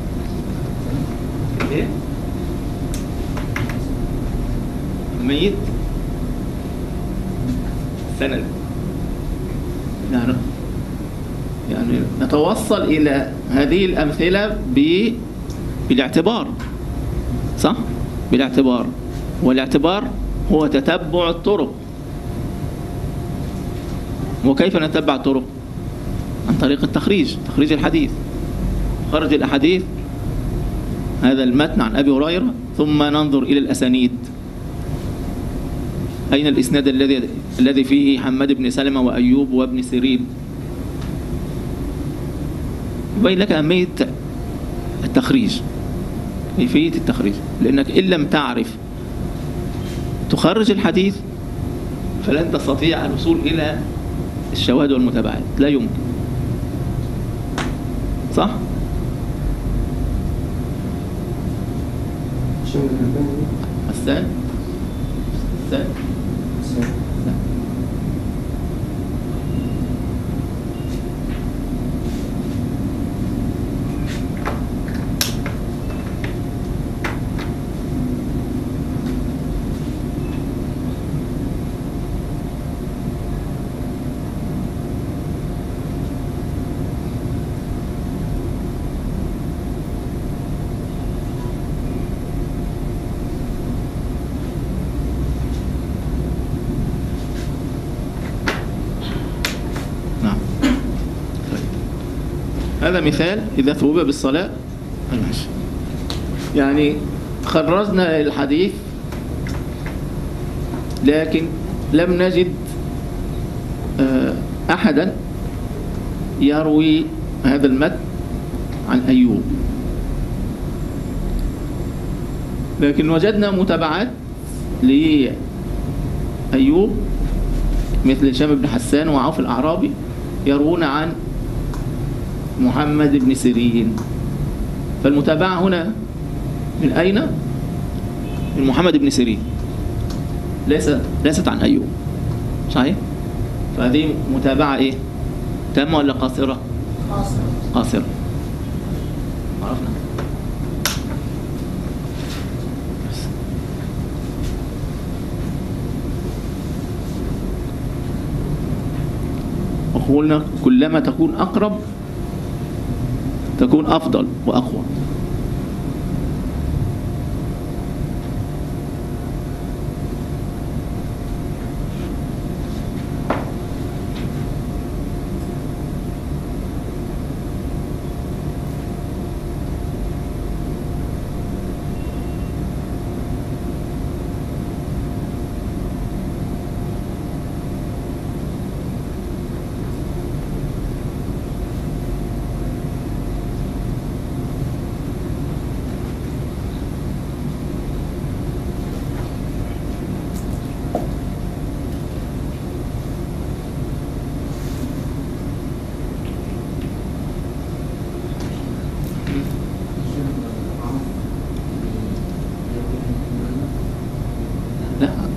إيه؟ أهمية سند. يعني يعني نتوصل إلى هذه الأمثلة بالاعتبار، صح؟ بالاعتبار، والاعتبار هو تتبع الطرق. وكيف نتبع الطرق؟ عن طريق التخريج، تخريج الحديث، خرج الأحاديث هذا المتن عن أبي هريرة، ثم ننظر إلى الأسانيد. أين الإسناد الذي الذي فيه حماد بن سلمة وأيوب وابن سيرين؟ يبين لك أهمية التخريج، كيفية التخريج، لأنك إن لم تعرف تخرج الحديث فلن تستطيع الوصول إلى الشواهد والمتابعات، لا يمكن، صح؟ حسان؟ حسان؟ هذا مثال إذا ثوب بالصلاة. ماشي. يعني خرجنا الحديث لكن لم نجد أحدا يروي هذا المتن عن أيوب، لكن وجدنا متابعات لأيوب مثل هشام بن حسان وعوف الأعرابي يروون عن محمد بن سيرين. فالمتابعة هنا من أين؟ من محمد بن سيرين، ليست ليست عن أيوب، صحيح؟ فهذه متابعة إيه؟ تامة ولا قاصرة؟ قاصرة. قاصرة. عرفنا. وقلنا كلما تكون أقرب تكون أفضل وأقوى.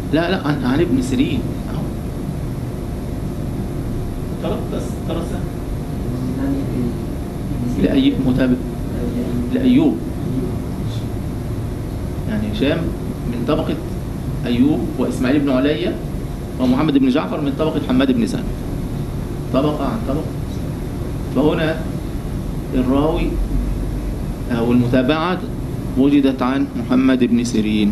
لا لا عن, عن ابن سيرين أهو. طرف بس طرف سهل. لأي متابع لأيوب، يعني هشام من طبقة أيوب وإسماعيل بن عليا ومحمد بن جعفر من طبقة حماد بن سلمة، طبقة عن طبقة. فهنا الراوي أو المتابعة وجدت عن محمد بن سيرين.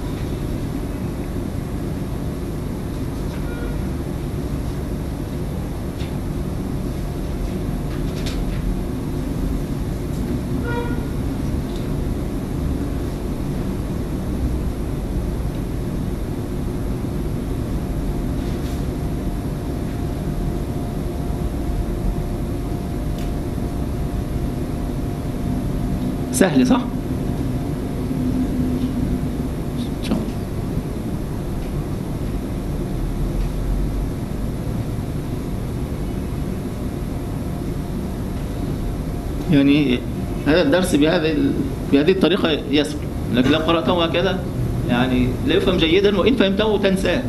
سهل صح؟ إن شاء الله. يعني هذا الدرس بهذه بهذه الطريقة يسهل، لكن لو قرأته هكذا يعني لا يفهم جيدا، وإن فهمته تنساه.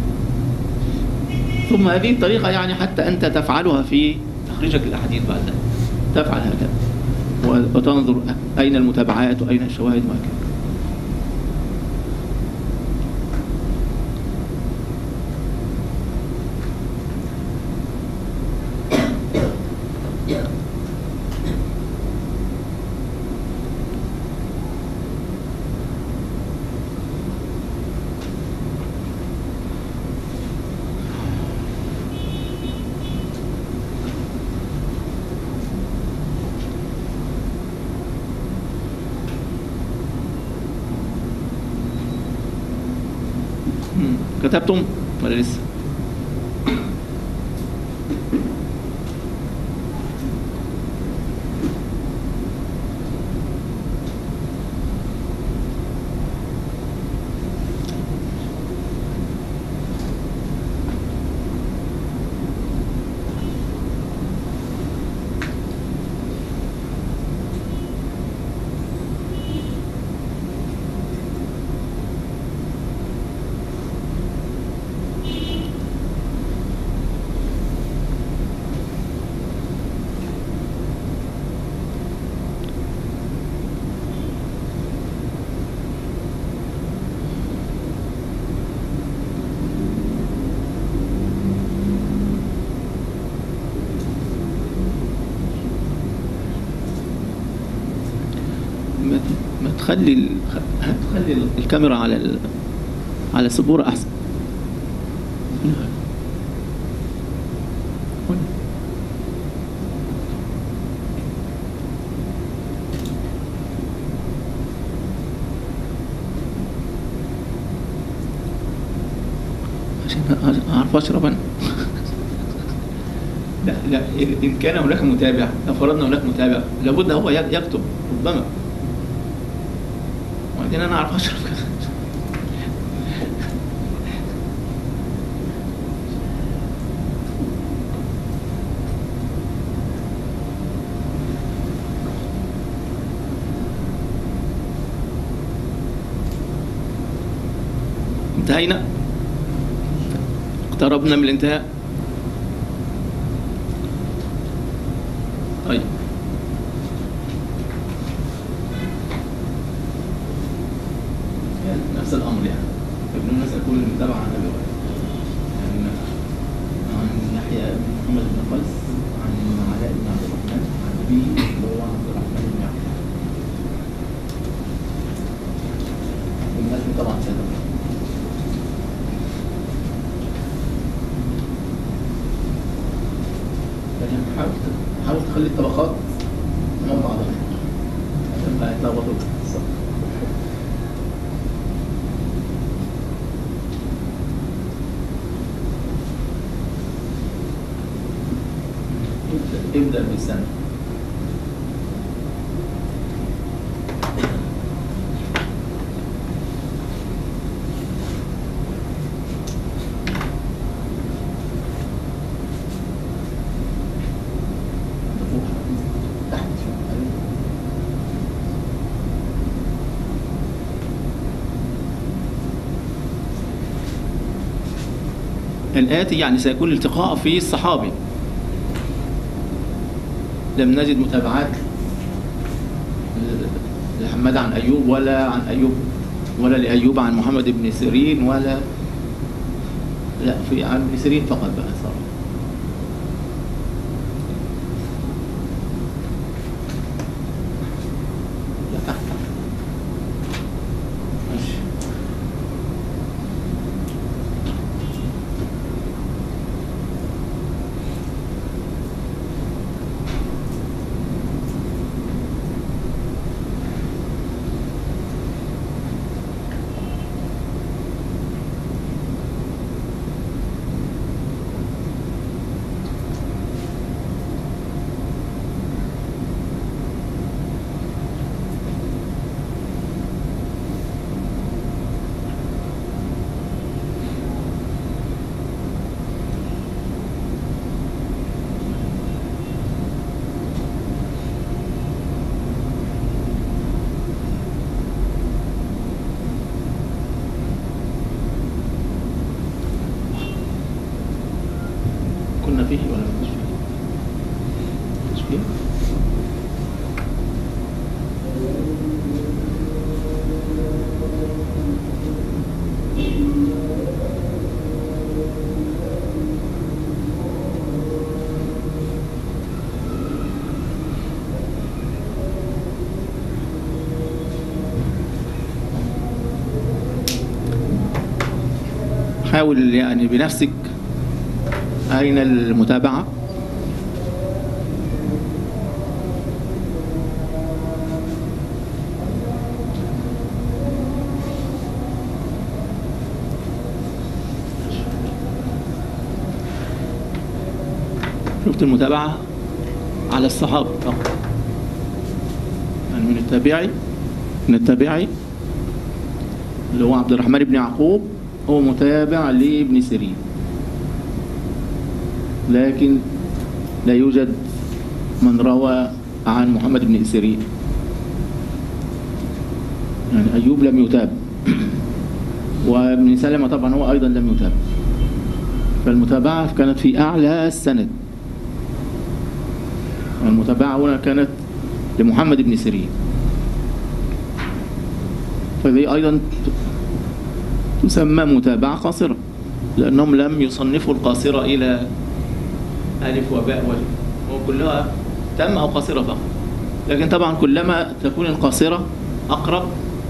ثم هذه الطريقة يعني حتى أنت تفعلها في تخريجك الأحاديث بعد ذلك، تفعل هكذا وتنظر أين المتابعات وأين الشواهد وهكذا. كتبتم ولا لسه؟ ما تخلي ال... هتخلي الكاميرا على ال... على السبورة أحسن. عشان أعرف أشرب أنا. لا لا إن كان هناك متابع، لو فرضنا هناك متابع لابد هو يكتب ربما، وبعدين أنا أعرف أشرب كذا. انتهينا، اقتربنا من الانتهاء. طيب يعني نفس الامر، يعني ابن الناس يكون المتابعه عن ابي هريره، يعني عن يحيى بن محمد بن قيس عن علاء بن عبد الرحمن عن ابي اللي هو عبد الرحمن بن يحيى. الناس طبعا سيدنا حاول حاول تخلي الطبقات مع بعضها عشان ما يتلخبطوا. ابدأ بالسنة. الآتي يعني سيكون الالتقاء في الصحابي. لم نجد متابعات لحماد عن أيوب ولا عن أيوب ولا لأيوب عن محمد بن سيرين ولا لا في عن ابن سيرين فقط بقى صار. لا تحت ماشي. كنا فيه ولا مش فيه؟ مش فيه؟ حاول يعني بنفسك أين المتابعة؟ شفت المتابعة على الصحابة فقط، يعني من التابعي من التابعي اللي هو عبد الرحمن بن يعقوب هو متابع لابن سيرين، لكن لا يوجد من روى عن محمد بن سيرين. يعني أيوب لم يتاب، وابن سلمة طبعا هو أيضا لم يتاب، فالمتابعة كانت في أعلى السند. المتابعة هنا كانت لمحمد بن سيرين، فهذه أيضا تسمى متابعة قاصرة، لأنهم لم يصنفوا القاصرة إلى ألف وباء وجه، وكلها تم أو قاصرة فقط. لكن طبعا كلما تكون القاصرة أقرب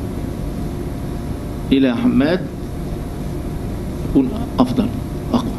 إلى حماد يكون أفضل أقوى.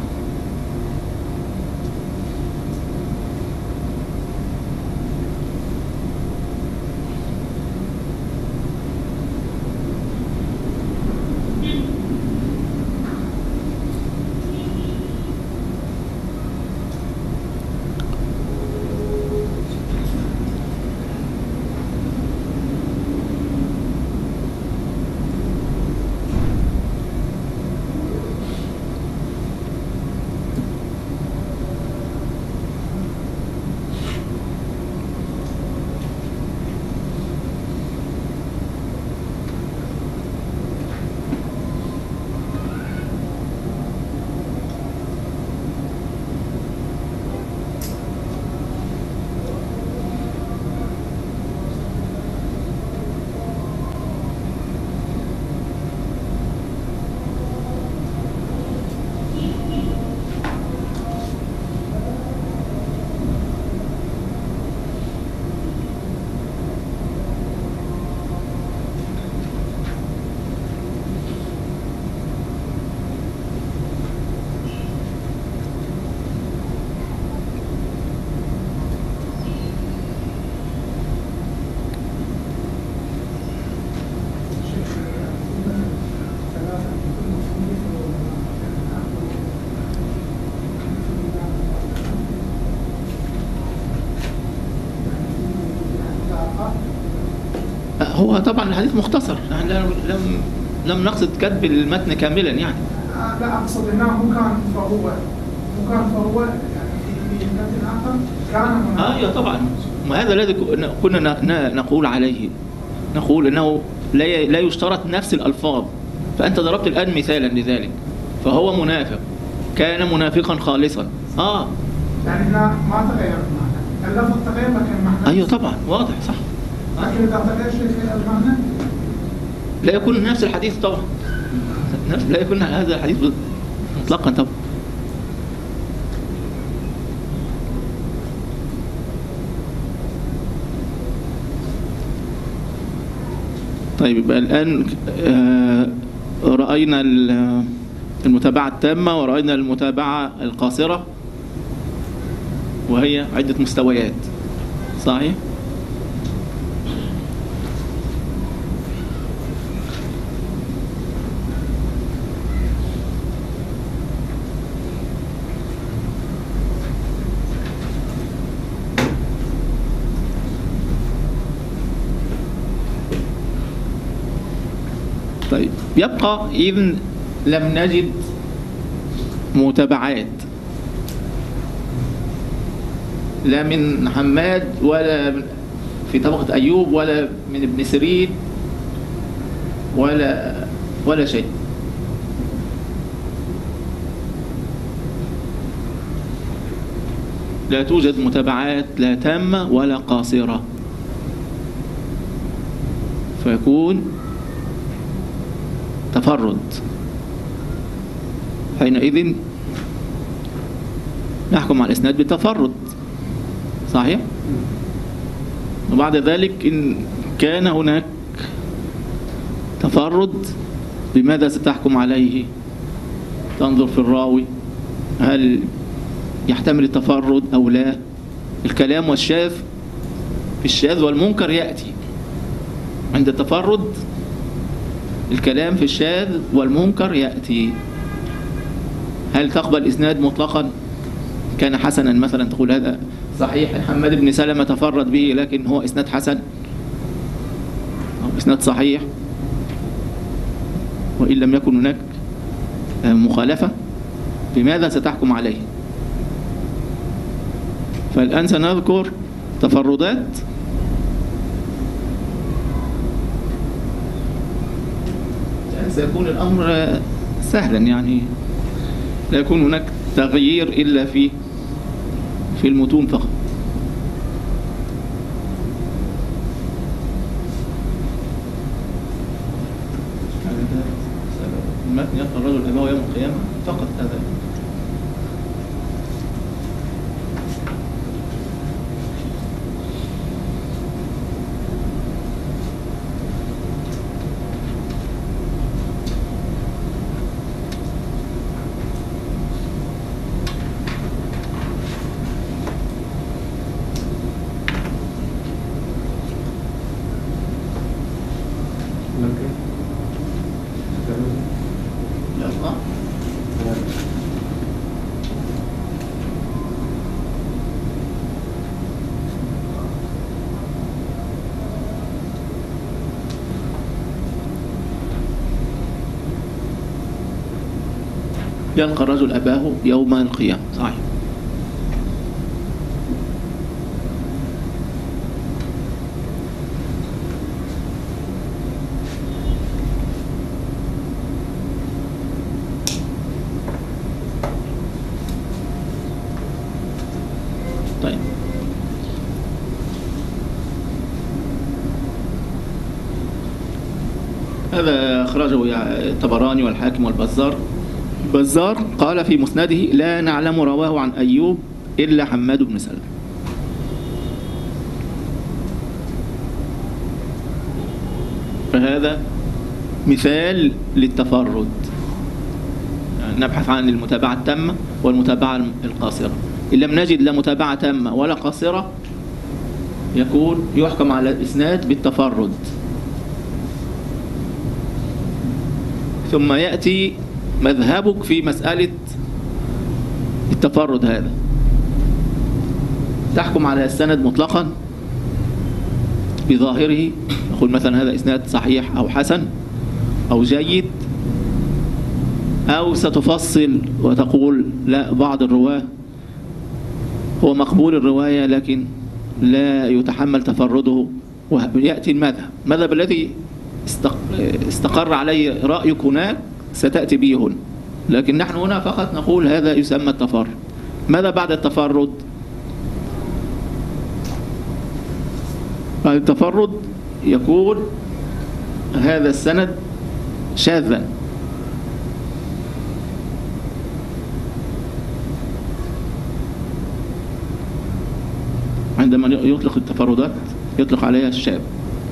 هو طبعا الحديث مختصر، نحن لم لم نقصد كتب المتن كاملا يعني. لا اقصد انه مو كان فهو مو كان فهو يعني في في متن اخر كان هناك. اه ايوه طبعا، ما هذا الذي كنا نقول عليه، نقول انه لا لا يشترط نفس الالفاظ، فانت ضربت الان مثالا لذلك، فهو منافق كان منافقا خالصا. اه يعني هنا ما تغير المعنى، اللفظ تغير لكن المعنى ايوه طبعا واضح صح. لكن اذا تغير شيء المعنى لا يكون نفس الحديث طبعا، نفس لا يكون هذا الحديث مطلقا طبعا. طيب يبقى الآن رأينا المتابعة التامة ورأينا المتابعة القاصرة، وهي عدة مستويات صحيح؟ طيب يبقى إذن لم نجد متابعات لا من حماد ولا في طبقة أيوب ولا من ابن سيرين ولا ولا شيء. لا توجد متابعات لا تامة ولا قاصرة، فيكون تفرد. حينئذ نحكم على الإسناد بالتفرد صحيح؟ وبعد ذلك إن كان هناك تفرد بماذا ستحكم عليه؟ تنظر في الراوي هل يحتمل التفرد أو لا. الكلام والشاذ في الشاذ والمنكر يأتي عند التفرد، الكلام في الشاذ والمنكر يأتي. هل تقبل إسناد مطلقا كان حسنا مثلا تقول هذا صحيح محمد بن سلمة تفرد به لكن هو إسناد حسن أو إسناد صحيح وإن لم يكن هناك مخالفة، بماذا ستحكم عليه؟ فالآن سنذكر تفردات سيكون الأمر سهلا، يعني لا يكون هناك تغيير إلا في في المتون فقط. المتن يلقى الرجل أباه يوم القيامة فقط هذا. يلقى الرجل أباه يوم القيامة صحيح. طيب هذا أخرجه الطبراني والحاكم والبزار. البزار قال في مسنده لا نعلم رواه عن أيوب إلا حماد بن سلمة. فهذا مثال للتفرد، يعني نبحث عن المتابعة التامة والمتابعة القاصرة. إن لم نجد لا متابعة تامة ولا قاصرة يكون يحكم على الإسناد بالتفرد. ثم يأتي مذهبك في مسألة التفرد هذا، تحكم على السند مطلقا بظاهره، نقول مثلا هذا إسناد صحيح أو حسن أو جيد، أو ستفصل وتقول لا بعض الرواة هو مقبول الرواية لكن لا يتحمل تفرده، ويأتي المذهب المذهب الذي استقر عليه رأيك هناك ستأتي به هنا. لكن نحن هنا فقط نقول هذا يسمى التفرد. ماذا بعد التفرد؟ بعد التفرد يكون هذا السند شاذا. عندما يطلق التفردات يطلق عليها الشاذ.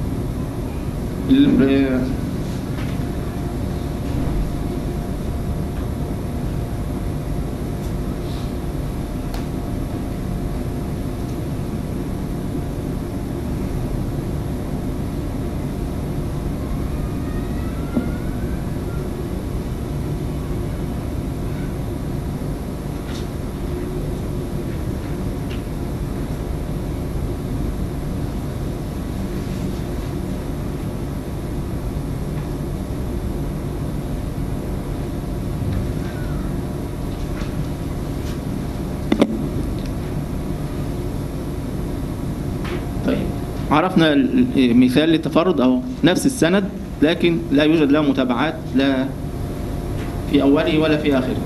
عرفنا مثال للتفرد أو نفس السند لكن لا يوجد له متابعات لا في أوله ولا في آخره.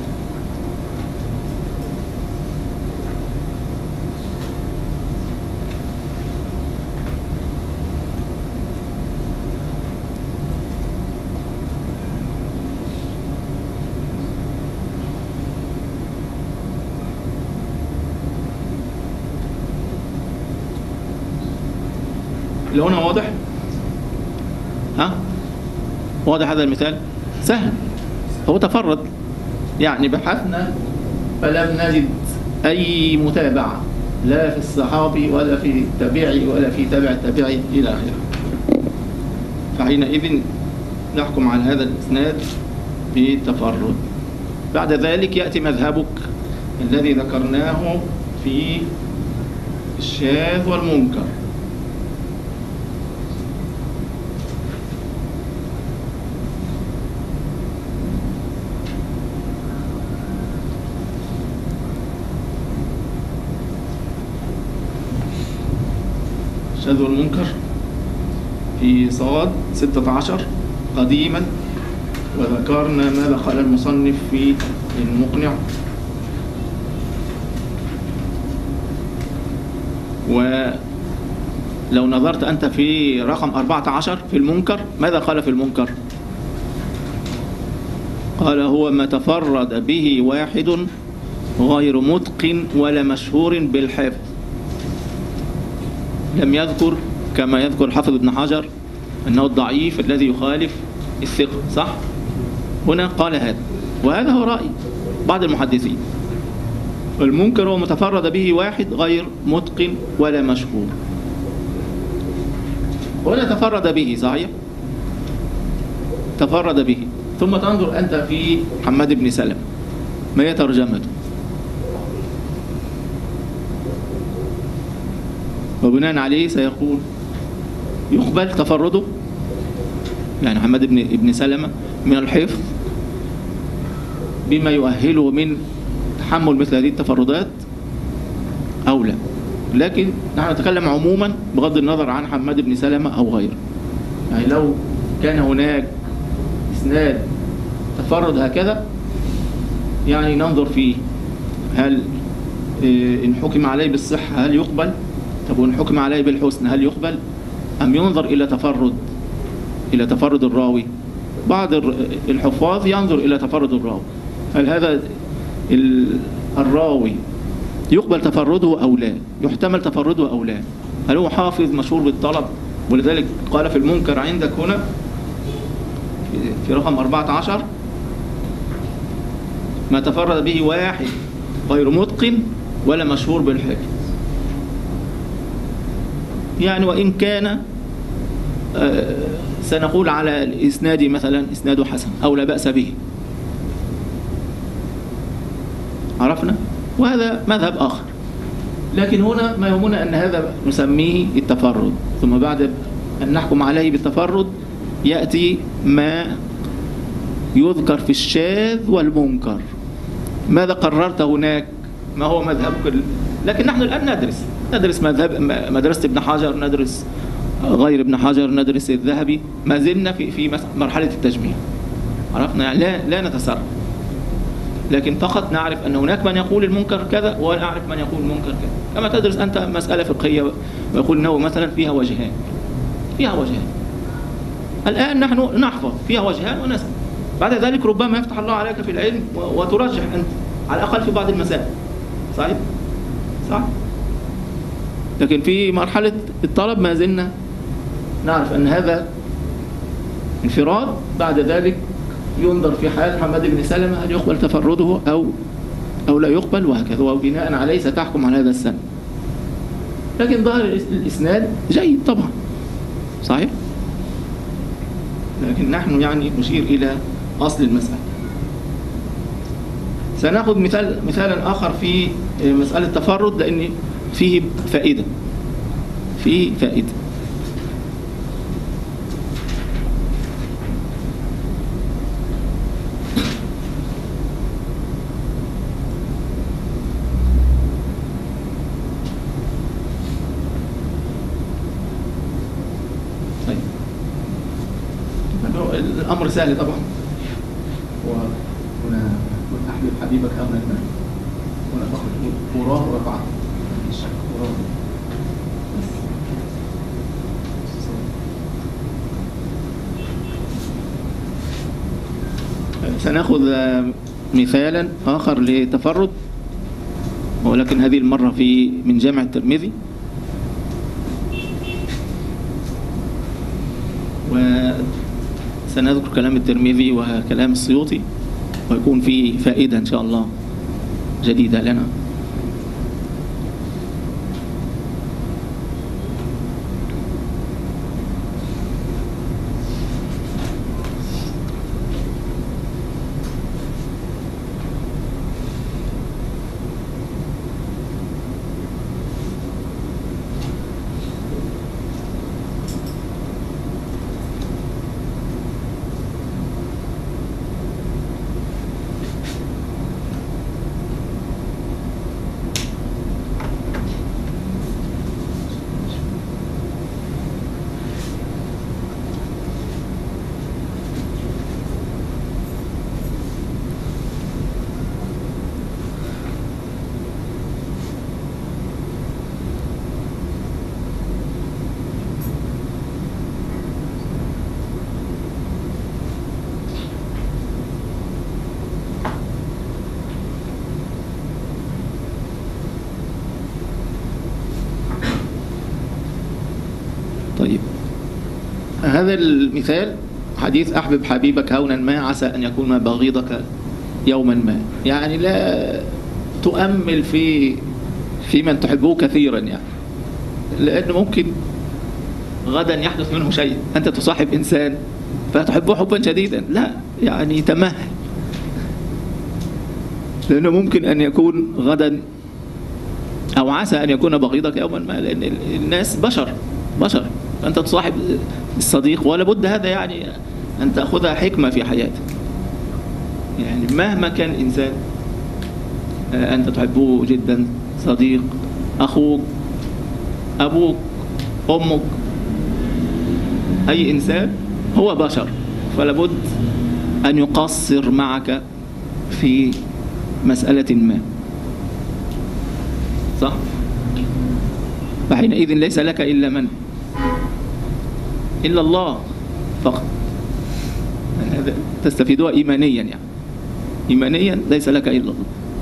اللي هنا واضح؟ ها؟ واضح هذا المثال؟ سهل، هو تفرد، يعني بحثنا فلم نجد أي متابعة لا في الصحابي ولا في التابعي ولا في تابع التابعي إلى آخره. فحينئذ نحكم على هذا الإسناد بالتفرد. بعد ذلك يأتي مذهبك الذي ذكرناه في الشاذ والمنكر. الشاذ والمنكر في صاد ستة عشر قديما، وذكرنا ماذا قال المصنف في المقنع. ولو نظرت أنت في رقم أربعة عشر في المنكر، ماذا قال في المنكر؟ قال هو ما تفرد به واحد غير متقن ولا مشهور بالحفظ. لم يذكر كما يذكر حافظ ابن حجر أنه الضعيف الذي يخالف الثقة، صح؟ هنا قال هذا، وهذا هو رأي بعض المحدثين. المنكر هو متفرد به واحد غير متقن ولا مشهور. ولا تفرد به، صحيح؟ تفرد به. ثم تنظر أنت في محمد بن سلمة ما هي ترجمته، وبناء عليه سيقول يقبل تفرده، يعني محمد بن ابن سلمة من الحفظ بما يؤهله من تحمل مثل هذه التفردات أو لا. لكن نحن نتكلم عموما بغض النظر عن محمد بن سلمة أو غيره. يعني لو كان هناك إسناد تفرد هكذا يعني ننظر فيه، هل إن حكم عليه بالصحة هل يقبل؟ طب وإن حكم عليه بالحسن هل يقبل؟ أم ينظر إلى تفرد إلى تفرد الراوي؟ بعض الحفاظ ينظر إلى تفرد الراوي، هل هذا الراوي يقبل تفرده أو لا، يحتمل تفرده أو لا، هل هو حافظ مشهور بالطلب؟ ولذلك قال في المنكر عندك هنا في رقم أربعة عشر ما تفرد به واحد غير متقن ولا مشهور بالحفظ. يعني وإن كان سنقول على الإسناد مثلا إسناد حسن أو لا بأس به، عرفنا؟ وهذا مذهب آخر. لكن هنا ما يهمنا أن هذا نسميه التفرد، ثم بعد أن نحكم عليه بالتفرد يأتي ما يذكر في الشاذ والمنكر. ماذا قررت هناك؟ ما هو مذهبك؟ لكن نحن الآن ندرس ندرس مذهب مدرسة ابن حجر، ندرس غير ابن حجر، ندرس الذهبي، ما زلنا في في مرحلة التجميع، عرفنا؟ يعني لا لا نتسرع. لكن فقط نعرف أن هناك من يقول المنكر كذا وأنا أعرف من يقول المنكر كذا، كما تدرس أنت مسألة فقهية ويقول أنه مثلا فيها وجهان، فيها وجهان. الآن نحن نحفظ فيها وجهان ونسأل، بعد ذلك ربما يفتح الله عليك في العلم وترجح أنت على الأقل في بعض المسائل. صحيح؟ صح؟ لكن في مرحلة الطلب ما زلنا نعرف أن هذا انفراد، بعد ذلك ينظر في حياة محمد بن سلمة هل يقبل تفرده أو أو لا يقبل، وهكذا، وبناء عليه ستحكم على هذا السن. لكن ظاهر الإسناد جيد طبعا، صحيح؟ لكن نحن يعني نشير إلى أصل المسألة. سنأخذ مثال مثالا آخر في مسألة التفرد لأن فيه فائدة، فيه فائدة. الأمر سهل طبعا. وهنا أحبب حبيبك هنا الماء، هنا تأخذ وراه ورفعه وراه. سنأخذ مثالا آخر لتفرد، ولكن هذه المرة في من جامع الترمذي. وسنذكر كلام الترمذي وكلام السيوطي، ويكون فيه فائدة إن شاء الله جديدة لنا. طيب، هذا المثال حديث أحبب حبيبك هونا ما عسى أن يكون بغيضك يوما ما، يعني لا تؤمل في في من تحبه كثيرا، يعني لأنه ممكن غدا يحدث منه شيء. أنت تصاحب إنسان فتحبه حبا شديدا، لا يعني تمهل، لأنه ممكن أن يكون غدا أو عسى أن يكون بغيضك يوما ما، لأن الناس بشر بشر. أنت تصاحب الصديق ولا بد هذا يعني أن تأخذها حكمة في حياتك، يعني مهما كان إنسان أنت تحبه جدا، صديق، أخوك، أبوك، أمك، أي إنسان هو بشر، فلا بد أن يقصر معك في مسألة ما، صح؟ فحينئذ ليس لك إلا من؟ إلا الله فقط. هذا تستفيدها إيمانيا، يعني إيمانيا ليس لك إلا الله،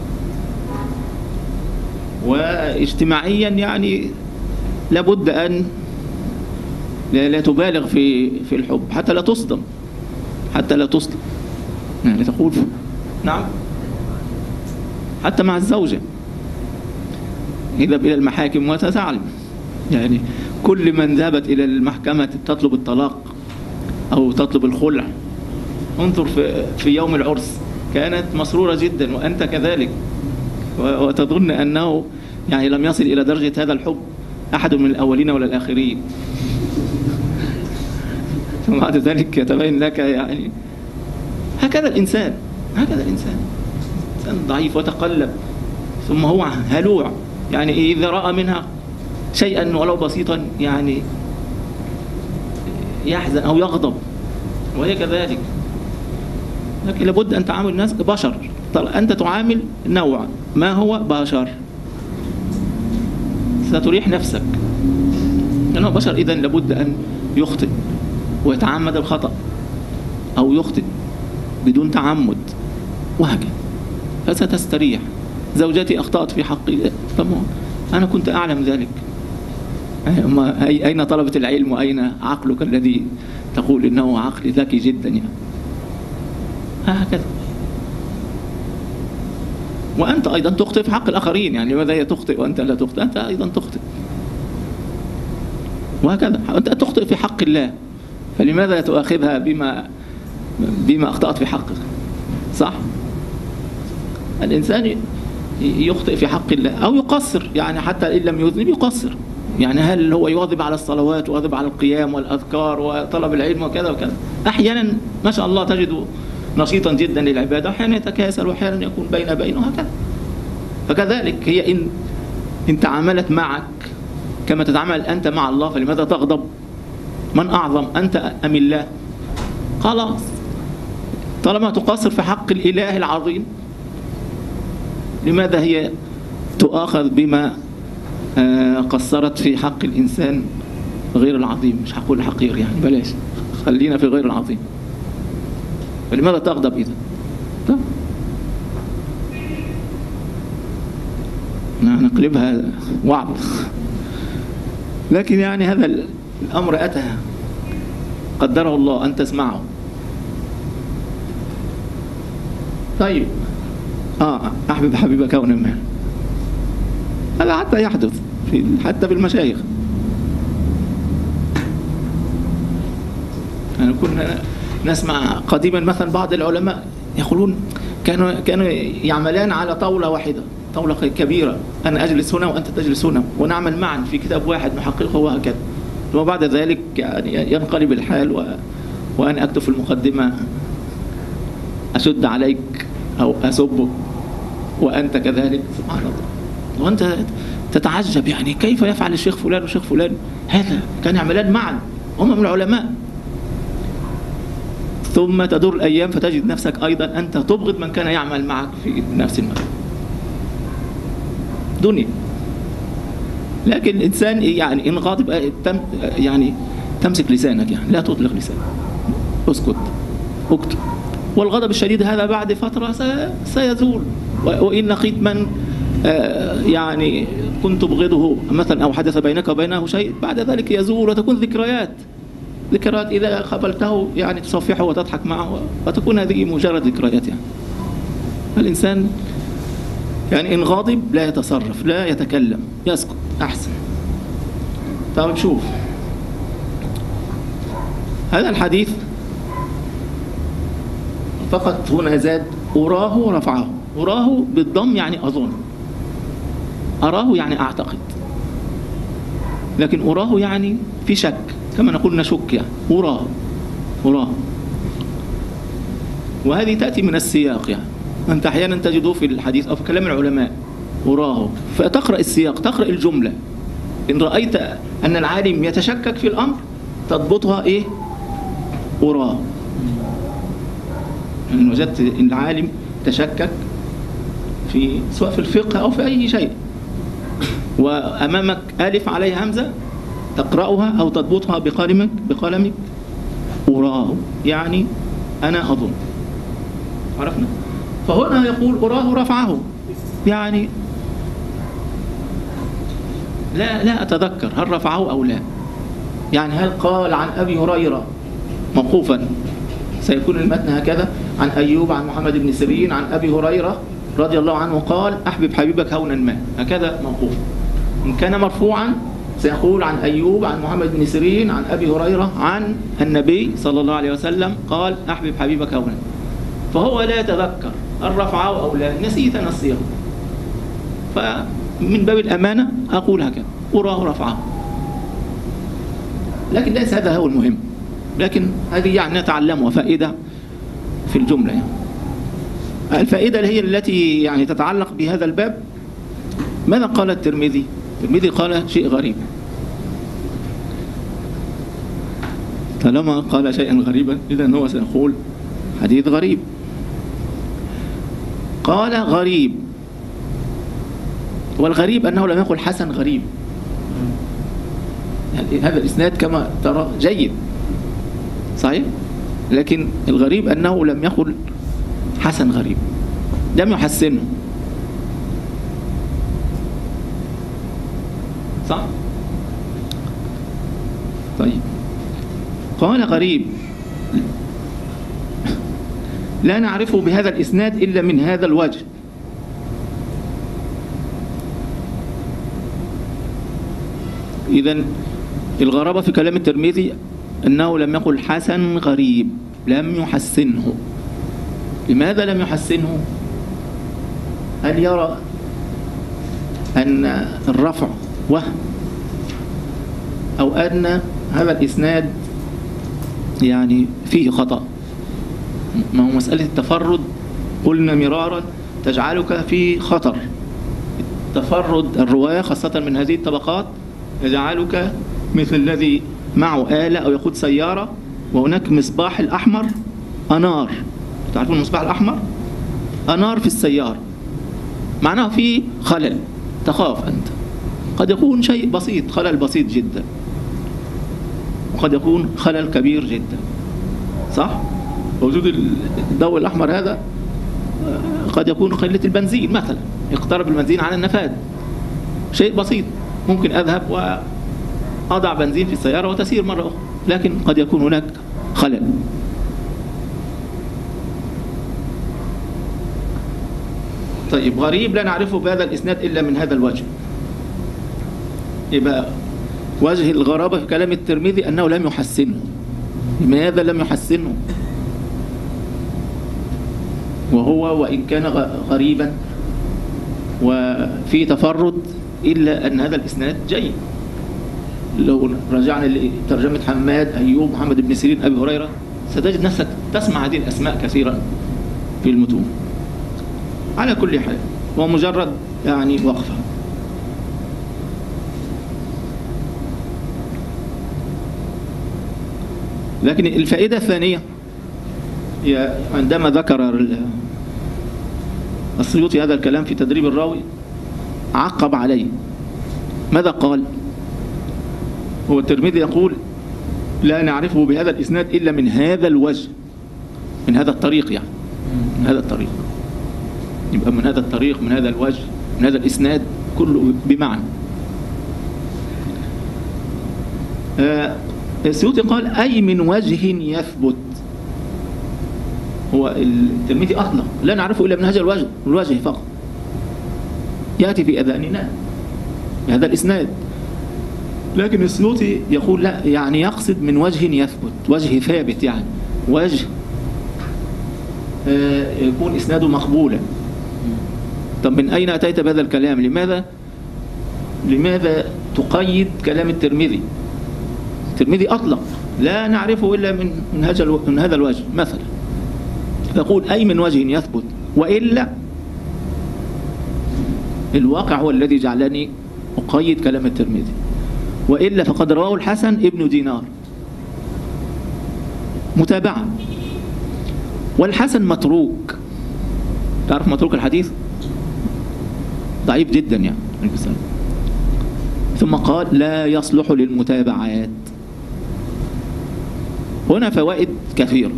واجتماعيا يعني لابد أن لا تبالغ في في الحب حتى لا تصدم، حتى لا تصدم، يعني تقول نعم. حتى مع الزوجة اذهب إلى المحاكم وتعلم، يعني كل من ذهبت إلى المحكمة تطلب الطلاق أو تطلب الخلع، انظر في, في يوم العرس كانت مسرورة جدا وأنت كذلك، وتظن أنه يعني لم يصل إلى درجة هذا الحب أحد من الأولين ولا الآخرين، ثم بعد ذلك يتبين لك يعني هكذا الإنسان، هكذا الإنسان إنسان ضعيف وتقلب، ثم هو هلوع، يعني إذا رأى منها شيئا ولو بسيطا يعني يحزن أو يغضب، وهي كذلك. لكن لابد أن تعامل الناس بشر أنت تعامل نوع ما هو بشر، ستريح نفسك لأنه بشر، إذن لابد أن يخطئ ويتعمد الخطأ أو يخطئ بدون تعمد وهكذا، فستستريح. زوجتي أخطأت في حقي، طب أنا كنت أعلم ذلك، أين طلبة العلم وأين عقلك الذي تقول إنه عقل ذكي جدا يعني. هكذا. وأنت أيضا تخطئ في حق الآخرين، يعني لماذا هي تخطئ وأنت لا تخطئ؟ أنت أيضا تخطئ وهكذا. أنت تخطئ في حق الله، فلماذا تؤاخذها بما بما أخطأت في حقك؟ صح؟ الإنسان يخطئ في حق الله أو يقصر، يعني حتى إن لم يذنب يقصر. يعني هل هو يواظب على الصلوات ويواظب على القيام والأذكار وطلب العلم وكذا وكذا؟ أحيانا ما شاء الله تجد نشيطا جدا للعبادة، أحيانا يتكاسل وأحيانا يكون بين بين وهكذا. فكذلك هي إن إن تعاملت معك كما تتعامل أنت مع الله، فلماذا تغضب؟ من أعظم، أنت أم الله؟ خلاص، طالما تقصر في حق الإله العظيم، لماذا هي تؤاخذ بما قصرت في حق الإنسان غير العظيم؟ مش هقول الحقير يعني، بلاش، خلينا في غير العظيم. فلماذا تغضب إذا؟ طيب نقلبها وعظ. لكن يعني هذا الأمر أتى قدره الله أن تسمعه. طيب آه أحبب حبيبك كونا ما، هذا حتى يحدث في حتى بالمشايخ. يعني كنا نسمع قديما مثلا بعض العلماء يقولون كانوا كانوا يعملان على طاولة واحدة، طاولة كبيرة، أنا أجلس هنا وأنت تجلس هنا ونعمل معا في كتاب واحد نحققه وهكذا. ثم بعد ذلك يعني ينقلب الحال و... وأنا أكتب في المقدمة أشد عليك أو أسبك وأنت كذلك. سبحان الله. وأنت تتعجب يعني كيف يفعل الشيخ فلان والشيخ فلان هذا، كان يعملان معا، هم من العلماء. ثم تدور الأيام فتجد نفسك أيضا أنت تبغض من كان يعمل معك في نفس المكان. دنيا. لكن الإنسان يعني إن غاضب يعني تمسك لسانك، يعني لا تطلق لسانك، اسكت اكتب. والغضب الشديد هذا بعد فترة سيزول. وإن لقيت من يعني كنت تبغضه مثلا أو حدث بينك وبينه شيء، بعد ذلك يزول وتكون ذكريات ذكريات إذا قابلته يعني تصفحه وتضحك معه وتكون هذه مجرد ذكريات. يعني الإنسان يعني إن غاضب لا يتصرف، لا يتكلم، يسكت أحسن. طيب شوف هذا الحديث فقط هنا زاد أراه رفعه. أراه بالضم يعني أظن، أراه يعني أعتقد، لكن أراه يعني في شك، كما نقول نشك يعني. أراه أراه وهذه تأتي من السياق. يعني أنت أحيانا تجده في الحديث أو في كلام العلماء أراه، فتقرأ السياق، تقرأ الجملة. إن رأيت أن العالم يتشكك في الأمر تضبطها إيه؟ أراه. إن وجدت إن العالم تشكك في سواء في الفقه أو في أي شيء وأمامك ألف عليها همزة تقرأها أو تضبطها بقلمك بقلمك أراه، يعني أنا أظن. عرفنا؟ فهنا يقول أراه رفعه، يعني لا لا أتذكر هل رفعه أو لا. يعني هل قال عن أبي هريرة موقوفا، سيكون المتن هكذا، عن أيوب عن محمد بن سيرين عن أبي هريرة رضي الله عنه قال أحبب حبيبك هونا ما، هكذا موقوف. إن كان مرفوعا سيقول عن أيوب عن محمد بن سيرين عن أبي هريرة عن النبي صلى الله عليه وسلم قال أحبب حبيبك هونا. فهو لا يتذكر هل رفعه أو لا، نسيت أنا الصيغة، فمن باب الأمانة أقول هكذا أراه رفعه. لكن ليس هذا هو المهم، لكن هذه يعني نتعلمها فائدة في الجملة. يعني الفائدة اللي هي التي يعني تتعلق بهذا الباب، ماذا قال الترمذي؟ الترمذي قال شيء غريب. طالما قال شيئا غريبا إذن هو سيقول حديث غريب. قال غريب، والغريب أنه لم يقل حسن غريب. يعني هذا الإسناد كما ترى جيد صحيح، لكن الغريب أنه لم يقل حسن غريب، لم يحسنه. صح؟ طيب قال غريب لا نعرفه بهذا الإسناد إلا من هذا الوجه. إذن الغرابة في كلام الترمذي أنه لم يقل حسن غريب، لم يحسنه. لماذا لم يحسنه؟ هل يرى أن الرفع وهم، أو أن هذا الإسناد يعني فيه خطأ؟ ما هو مسألة التفرد قلنا مرارا تجعلك في خطر. تفرد الرواية خاصة من هذه الطبقات يجعلك مثل الذي معه آلة أو يقود سيارة وهناك مصباح الأحمر أنار. تعرفون المصباح الأحمر؟ أنار في السيارة، معناه في خلل، تخاف أنت. قد يكون شيء بسيط، خلل بسيط جدا، وقد يكون خلل كبير جدا. صح؟ وجود الضوء الأحمر هذا قد يكون قلة البنزين مثلا، يقترب البنزين عن النفاذ، شيء بسيط، ممكن أذهب وأضع بنزين في السيارة وتسير مرة أخرى، لكن قد يكون هناك خلل. طيب غريب لا نعرفه بهذا الإسناد إلا من هذا الوجه. يبقى وجه الغرابة في كلام الترمذي أنه لم يحسنه. لماذا لم يحسنه؟ وهو وإن كان غريبا وفي تفرد إلا أن هذا الإسناد جيد. لو رجعنا لترجمة حماد، أيوب، محمد بن سيرين، أبي هريرة، ستجد نفسك تسمع هذه الأسماء كثيرا في المتون. على كل حال هو مجرد يعني وقفة. لكن الفائدة الثانية هي عندما ذكر السيوطي هذا الكلام في تدريب الراوي عقب عليه. ماذا قال؟ هو الترمذي يقول لا نعرفه بهذا الإسناد إلا من هذا الوجه، من هذا الطريق، يعني من هذا الطريق. يبقى من هذا الطريق، من هذا الوجه، من هذا الإسناد، كله بمعنى. آه السيوطي قال أي من وجه يثبت. هو الترمذي أطلق لا نعرفه إلا من هذا الوجه، الوجه فقط، يأتي في أذاننا بهذا الإسناد. لكن السيوطي يقول لا، يعني يقصد من وجه يثبت، وجه ثابت، يعني وجه آه يكون إسناده مقبولا. طب من أين أتيت بهذا الكلام؟ لماذا لماذا تقيد كلام الترمذي؟ الترمذي أطلق لا نعرفه إلا من من هذا من هذا الوجه مثلا، يقول أي من وجه يثبت، وإلا الواقع هو الذي جعلني أقيد كلام الترمذي، وإلا فقد رواه الحسن ابن دينار متابعة، والحسن متروك. تعرف متروك الحديث ضعيف جدا يعني. ثم قال لا يصلح للمتابعات. هنا فوائد كثيرة.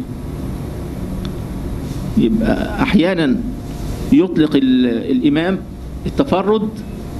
يبقى أحيانا يطلق الإمام التفرد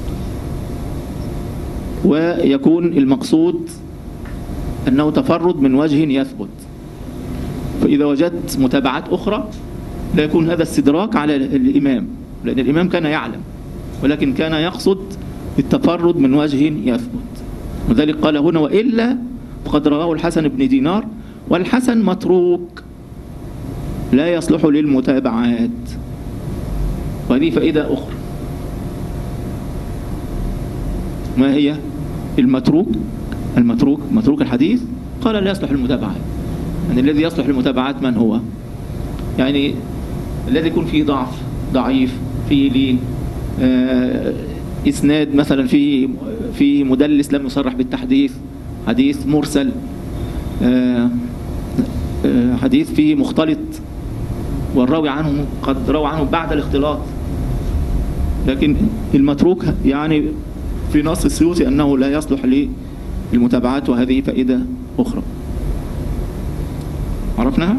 ويكون المقصود أنه تفرد من وجه يثبت، فإذا وجدت متابعات أخرى لا يكون هذا استدراك على الإمام، لأن الإمام كان يعلم، ولكن كان يقصد التفرد من وجه يثبت. وذلك قال هنا وإلا فقد رواه الحسن بن دينار، والحسن متروك لا يصلح للمتابعات. وهذه فائدة أخرى. ما هي المتروك؟ المتروك متروك الحديث قال لا يصلح للمتابعات. يعني الذي يصلح للمتابعات من هو؟ يعني الذي يكون فيه ضعف، ضعيف، فيه لين، آه إسناد مثلا فيه فيه مدلس لم يصرح بالتحديث، حديث مرسل، آه آه حديث فيه مختلط والراوي عنه قد روى عنه بعد الاختلاط. لكن المتروك يعني في نص السيوطي أنه لا يصلح للمتابعات، وهذه فائدة أخرى عرفناها.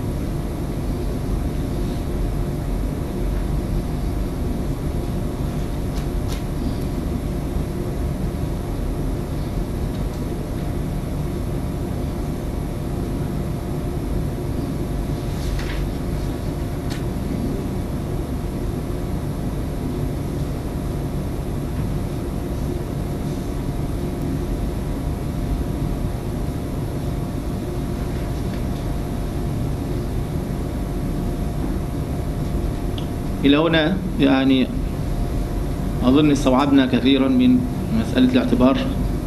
إلى هنا يعني أظن استوعبنا كثيرا من مسألة الاعتبار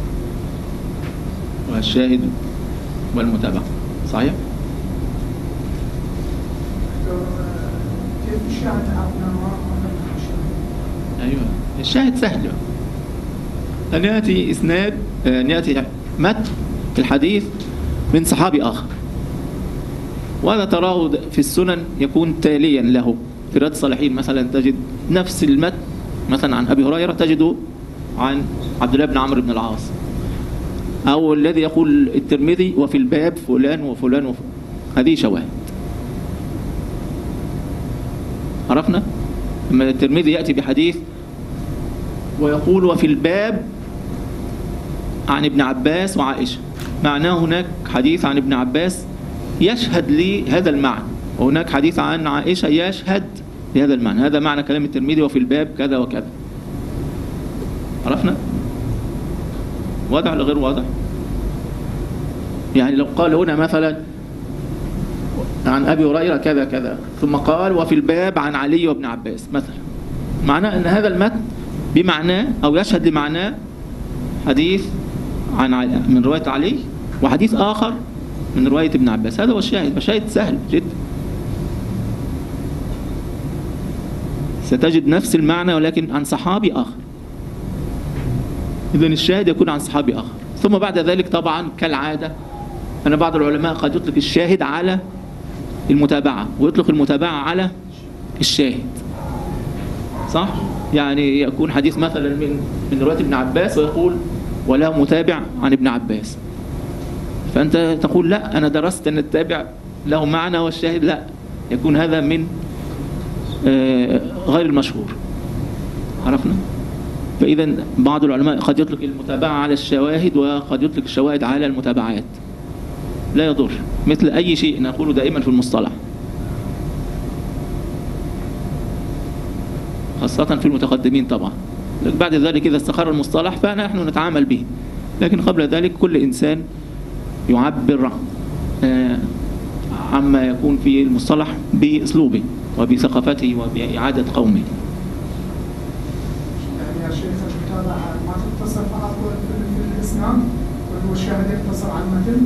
والشاهد والمتابعة. صحيح؟ كيف الشاهد عرفنا؟ أيوة، الشاهد سهل أن يأتي إسناد، أن يأتي متن الحديث من صحابي آخر، وهذا تراه في السنن يكون تاليا له. في رياض الصالحين مثلا تجد نفس المتن مثلا عن أبي هريرة تجده عن عبد الله بن عمرو بن العاص، أو الذي يقول الترمذي وفي الباب فلان وفلان وفلان. هذه شواهد. عرفنا؟ لما الترمذي يأتي بحديث ويقول وفي الباب عن ابن عباس وعائشة، معناه هناك حديث عن ابن عباس يشهد لهذا المعنى، وهناك حديث عن عائشة يشهد لهذا المعنى. هذا معنى كلام الترمذي وفي الباب كذا وكذا. عرفنا؟ واضح ولا غير واضح؟ يعني لو قال هنا مثلا عن أبي هريرة كذا كذا، ثم قال وفي الباب عن علي وابن عباس مثلا، معناه أن هذا المتن بمعناه أو يشهد لمعناه حديث عن من رواية علي وحديث آخر من رواية ابن عباس. هذا هو الشاهد. الشاهد سهل جدا، ستجد نفس المعنى ولكن عن صحابي آخر. إذن الشاهد يكون عن صحابي آخر. ثم بعد ذلك طبعا كالعادة أن بعض العلماء قد يطلق الشاهد على المتابعة ويطلق المتابعة على الشاهد. صح؟ يعني يكون حديث مثلا من من رواية ابن عباس ويقول ولا متابع عن ابن عباس، فأنت تقول لا أنا درست أن التابع له معنى والشاهد لا، يكون هذا من آه غير المشهور. عرفنا؟ فإذا بعض العلماء قد يطلق المتابعة على الشواهد وقد يطلق الشواهد على المتابعات، لا يضر، مثل أي شيء نقوله دائما في المصطلح، خاصة في المتقدمين طبعا. بعد ذلك إذا استقر المصطلح فنحن نتعامل به، لكن قبل ذلك كل إنسان يعبر آه عما يكون في المصطلح بأسلوبه وبثقافته وبإعادة قومه. يعني يا شيخ المتابعة ما تقتصر فقط في الإسناد، بل والشاهد يقتصر على المتن؟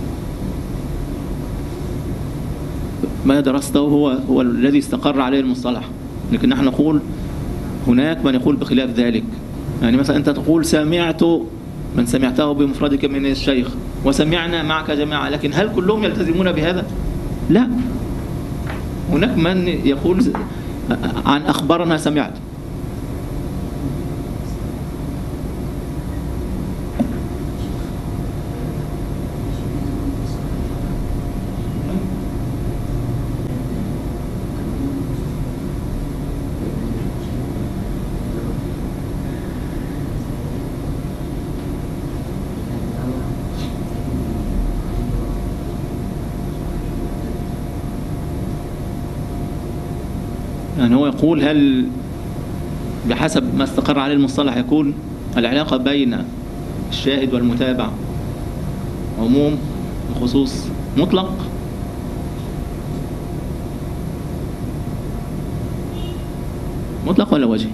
ما درسته هو هو الذي استقر عليه المصطلح، لكن نحن نقول هناك من يقول بخلاف ذلك. يعني مثلا أنت تقول سمعت من سمعته بمفردك من الشيخ وسمعنا معك جماعة، لكن هل كلهم يلتزمون بهذا؟ لا، هناك من يقول عن أخبرنا سمعت. يعني هو يقول هل بحسب ما استقر عليه المصطلح يكون العلاقة بين الشاهد والمتابع عموم وخصوص مطلق؟ مطلق ولا وجه؟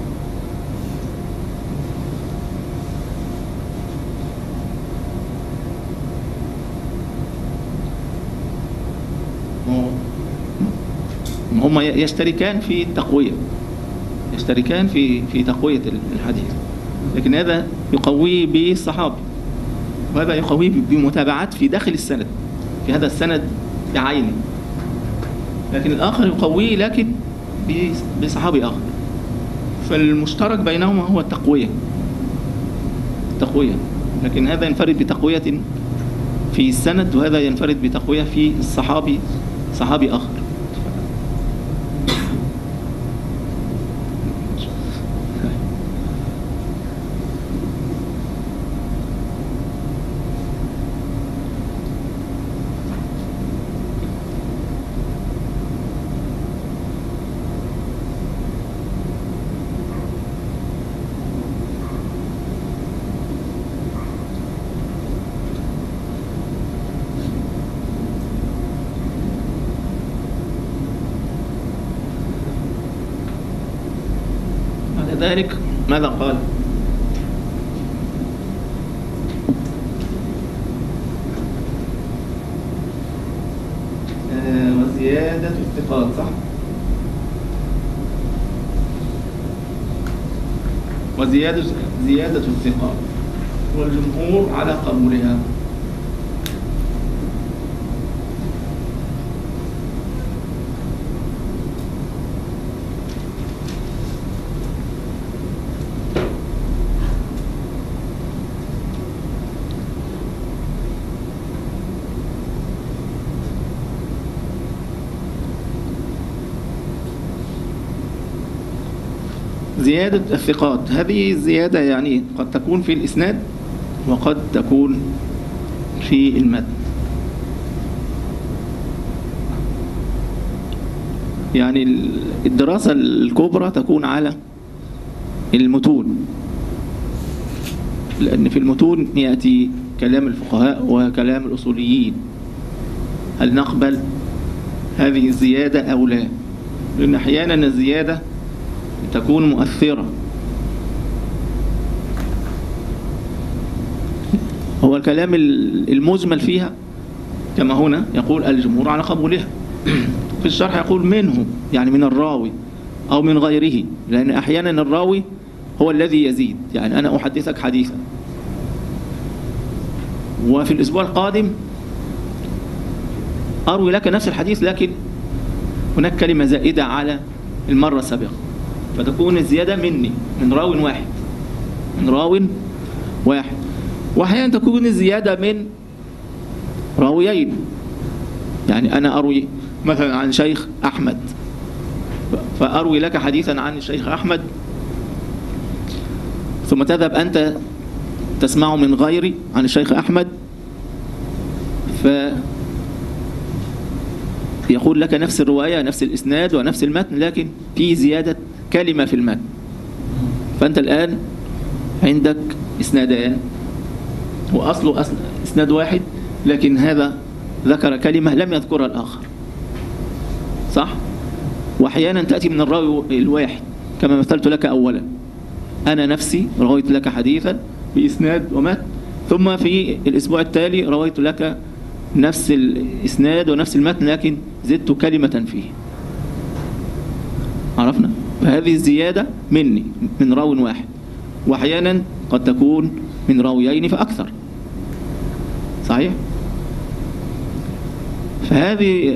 هم يشتركان في التقوية، يشتركان في في تقوية الحديث، لكن هذا يقويه بالصحابي وهذا يقويه بمتابعات في داخل السند، في هذا السند بعينه. لكن الآخر يقويه لكن بصحابي آخر. فالمشترك بينهما هو التقوية التقوية لكن هذا ينفرد بتقوية في السند وهذا ينفرد بتقوية في الصحابي صحابي آخر. ذلك ماذا قال؟ آه وزيادة الثقات صح؟ وزيادة زيادة الثقات والجمهور على قبولها. زيادة الثقات هذه الزيادة يعني قد تكون في الإسناد وقد تكون في المتن. يعني الدراسة الكبرى تكون على المتون، لأن في المتون يأتي كلام الفقهاء وكلام الأصوليين، هل نقبل هذه الزيادة أو لا؟ لأن أحيانا الزيادة تكون مؤثرة. هو الكلام المجمل فيها كما هنا يقول الجمهور على قبولها، في الشرح يقول منه يعني من الراوي أو من غيره، لأن أحيانا الراوي هو الذي يزيد. يعني أنا أحدثك حديثا وفي الأسبوع القادم أروي لك نفس الحديث لكن هناك كلمة زائدة على المرة السابقة، فتكون الزيادة مني من راو واحد من راو واحد وأحيانا تكون الزيادة من راويين. يعني أنا أروي مثلا عن شيخ أحمد فأروي لك حديثا عن الشيخ أحمد ثم تذهب أنت تسمعه من غيري عن الشيخ أحمد فيقول لك نفس الرواية نفس الإسناد ونفس المتن لكن في زيادة كلمة في المتن. فأنت الآن عندك إسنادان وأصله إسناد واحد لكن هذا ذكر كلمة لم يذكرها الآخر صح؟ وأحيانا تأتي من الراوي الواحد كما مثلت لك أولا، أنا نفسي رويت لك حديثا بإسناد ومتن ثم في الأسبوع التالي رويت لك نفس الإسناد ونفس المتن لكن زدت كلمة فيه. عرفنا؟ فهذه الزيادة مني من راو واحد وأحيانا قد تكون من راويين فأكثر صحيح؟ فهذه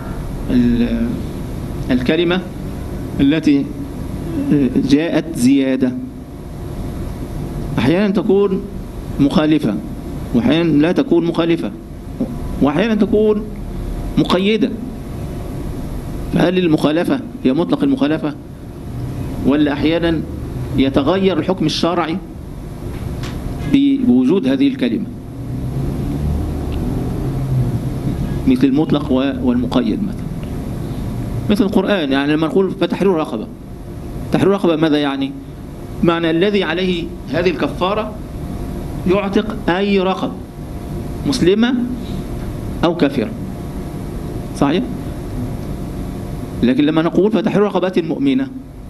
الكلمة التي جاءت زيادة أحيانا تكون مخالفة وأحيانا لا تكون مخالفة وأحيانا تكون مقيدة. فهل المخالفة هي مطلق المخالفة ولا أحيانا يتغير الحكم الشرعي بوجود هذه الكلمة مثل المطلق والمقيد مثلا مثل القرآن. يعني لما نقول فتحرير رقبة، تحرير رقبة ماذا يعني؟ معنى الذي عليه هذه الكفارة يعتق أي رقبة مسلمة أو كافرة صحيح؟ لكن لما نقول فتحرير رقبة مؤمنة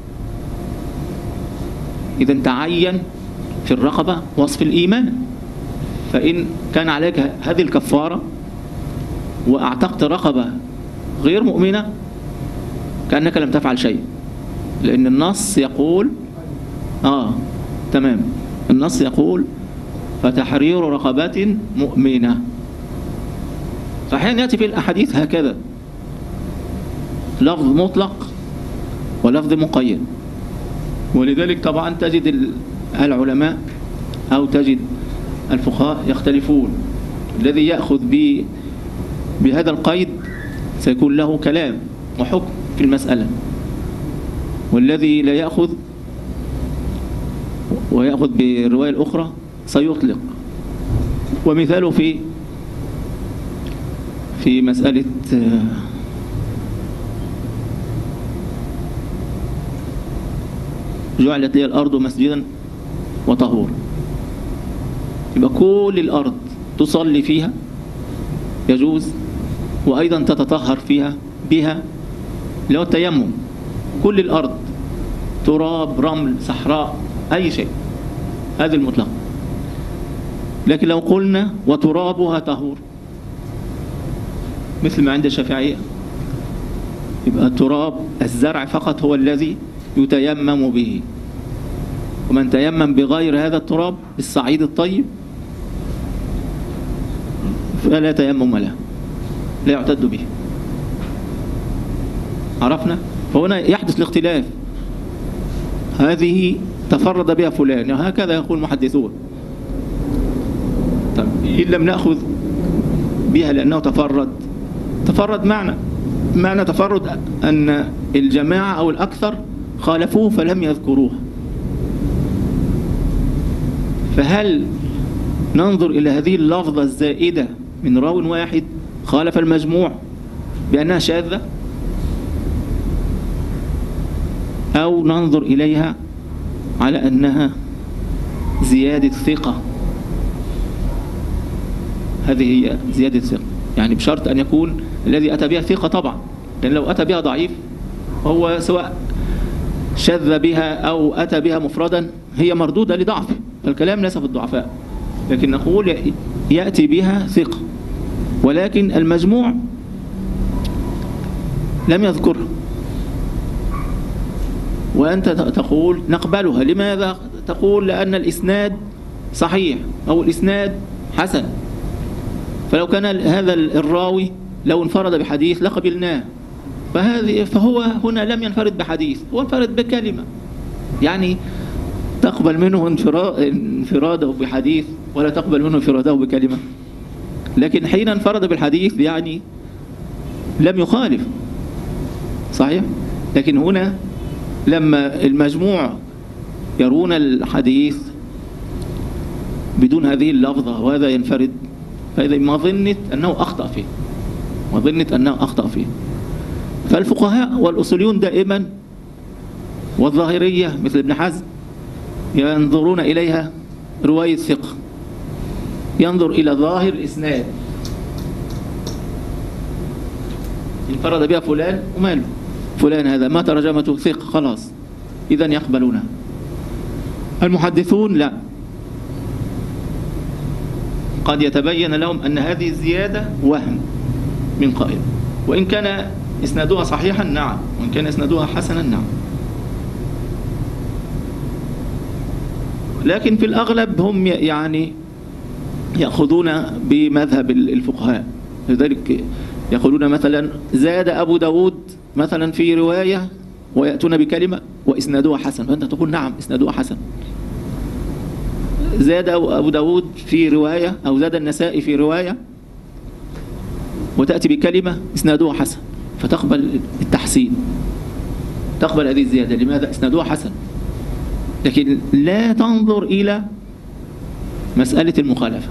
إذا تعين في الرقبة وصف الإيمان، فإن كان عليك هذه الكفارة وأعتقت رقبة غير مؤمنة كأنك لم تفعل شيء، لأن النص يقول آه تمام النص يقول فتحرير رقبة مؤمنة. فأحيانا يأتي في الأحاديث هكذا لفظ مطلق ولفظ مقيد. ولذلك طبعا تجد العلماء أو تجد الفقهاء يختلفون. الذي يأخذ بهذا القيد سيكون له كلام وحكم في المسألة، والذي لا يأخذ ويأخذ بالرواية الأخرى سيطلق. ومثاله في في مسألة جعلت لي الأرض مسجدا وطهورا، يبقى كل الأرض تصلي فيها يجوز، وأيضا تتطهر فيها بها لو التيمم. كل الأرض تراب، رمل، صحراء، أي شيء، هذه المطلق. لكن لو قلنا وترابها طهور مثل ما عند الشافعية، يبقى التراب الزرع فقط هو الذي يتيمم به، ومن تيمم بغير هذا التراب بالصعيد الطيب فلا تيمم له، لا يعتد به. عرفنا؟ فهنا يحدث الاختلاف، هذه تفرد بها فلان، هكذا يقول المحدثون. طب إن لم نأخذ بها لأنه تفرد، تفرد معنى معنى تفرد أن الجماعة أو الأكثر خالفوه فلم يذكروه. فهل ننظر إلى هذه اللفظة الزائدة من راو واحد خالف المجموع بأنها شاذة، أو ننظر إليها على أنها زيادة ثقة؟ هذه هي زيادة ثقة، يعني بشرط أن يكون الذي أتى بها ثقة طبعا، لأن لو أتى بها ضعيف هو سواء شذ بها أو أتى بها مفردا هي مردودة لضعفه، فالكلام ليس في الضعفاء. لكن نقول يأتي بها ثقة، ولكن المجموع لم يذكرها، وأنت تقول نقبلها. لماذا؟ تقول لأن الإسناد صحيح أو الإسناد حسن، فلو كان هذا الراوي لو انفرد بحديث لقبلناه. فهذه فهو هنا لم ينفرد بحديث، هو انفرد بكلمة، يعني تقبل منه انفراده بحديث ولا تقبل منه انفراده بكلمة. لكن حين انفرد بالحديث يعني لم يخالف، صحيح؟ لكن هنا لما المجموع يرون الحديث بدون هذه اللفظة وهذا ينفرد، فإذا ما ظنت أنه أخطأ فيه، ما ظنت أنه أخطأ فيه. فالفقهاء والأصوليون دائما والظاهرية مثل ابن حزم ينظرون إليها رواية ثقة، ينظر إلى ظاهر الإسناد، انفرد بها فلان وماله، فلان هذا ما ترجمته ثقة خلاص إذا يقبلونها. المحدثون لا، قد يتبين لهم أن هذه الزيادة وهم من قائل، وإن كان إسنادها صحيحا نعم، وإن كان إسنادها حسنا نعم، لكن في الأغلب هم يعني يأخذون بمذهب الفقهاء. لذلك يقولون مثلا زاد أبو داود مثلا في رواية ويأتون بكلمة وإسنادها حسن، فأنت تقول نعم إسنادها حسن. زاد أبو داود في رواية أو زاد النسائي في رواية وتأتي بكلمة إسنادها حسن، فتقبل التحسين، تقبل هذه الزيادة. لماذا؟ إسنادها حسن. لكن لا تنظر إلى مسألة المخالفة.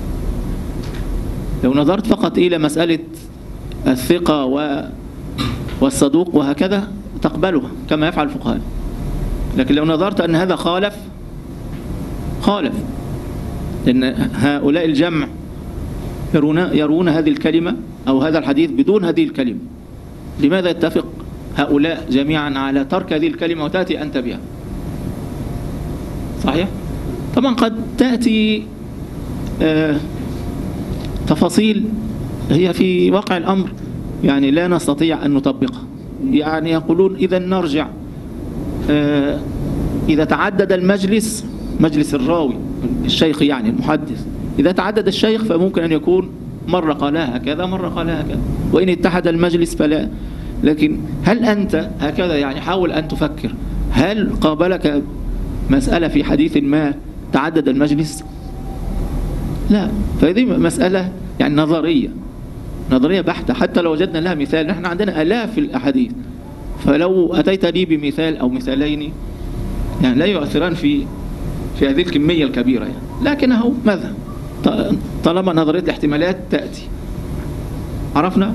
لو نظرت فقط إلى مسألة الثقة والصدوق وهكذا تقبلها كما يفعل الفقهاء، لكن لو نظرت أن هذا خالف خالف، لأن هؤلاء الجمع يرون, يرون هذه الكلمة أو هذا الحديث بدون هذه الكلمة. لماذا يتفق هؤلاء جميعا على ترك هذه الكلمة وتأتي أنت بها؟ صحيح؟ طبعا قد تأتي آه تفاصيل هي في واقع الأمر يعني لا نستطيع أن نطبقها. يعني يقولون إذا نرجع آه إذا تعدد المجلس، مجلس الراوي الشيخ يعني المحدث، إذا تعدد الشيخ فممكن أن يكون مرة قالها هكذا مرة قالها هكذا، وإن اتحد المجلس فلا لكن هل أنت هكذا يعني حاول أن تفكر، هل قابلك مسألة في حديث ما تعدد المجلس؟ لا. فهذه مسألة يعني نظرية نظرية بحتة، حتى لو وجدنا لها مثال. نحن عندنا آلاف الأحاديث، فلو أتيت لي بمثال أو مثالين يعني لا يؤثران في في هذه الكمية الكبيرة يعني. لكنه ماذا طالما نظرية الاحتمالات تأتي. عرفنا؟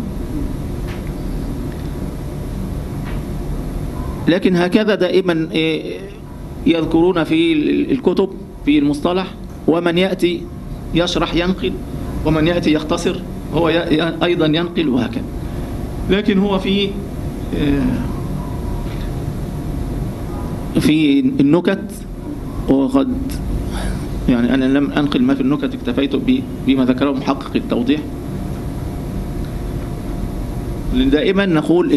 لكن هكذا دائما يذكرون في الكتب في المصطلح، ومن يأتي يشرح ينقل، ومن يأتي يختصر هو أيضا ينقل، وهكذا. لكن هو في في النكت، وقد يعني أنا لم أنقل ما في النكت، اكتفيت بما ذكره محقق التوضيح. لأن دائما نقول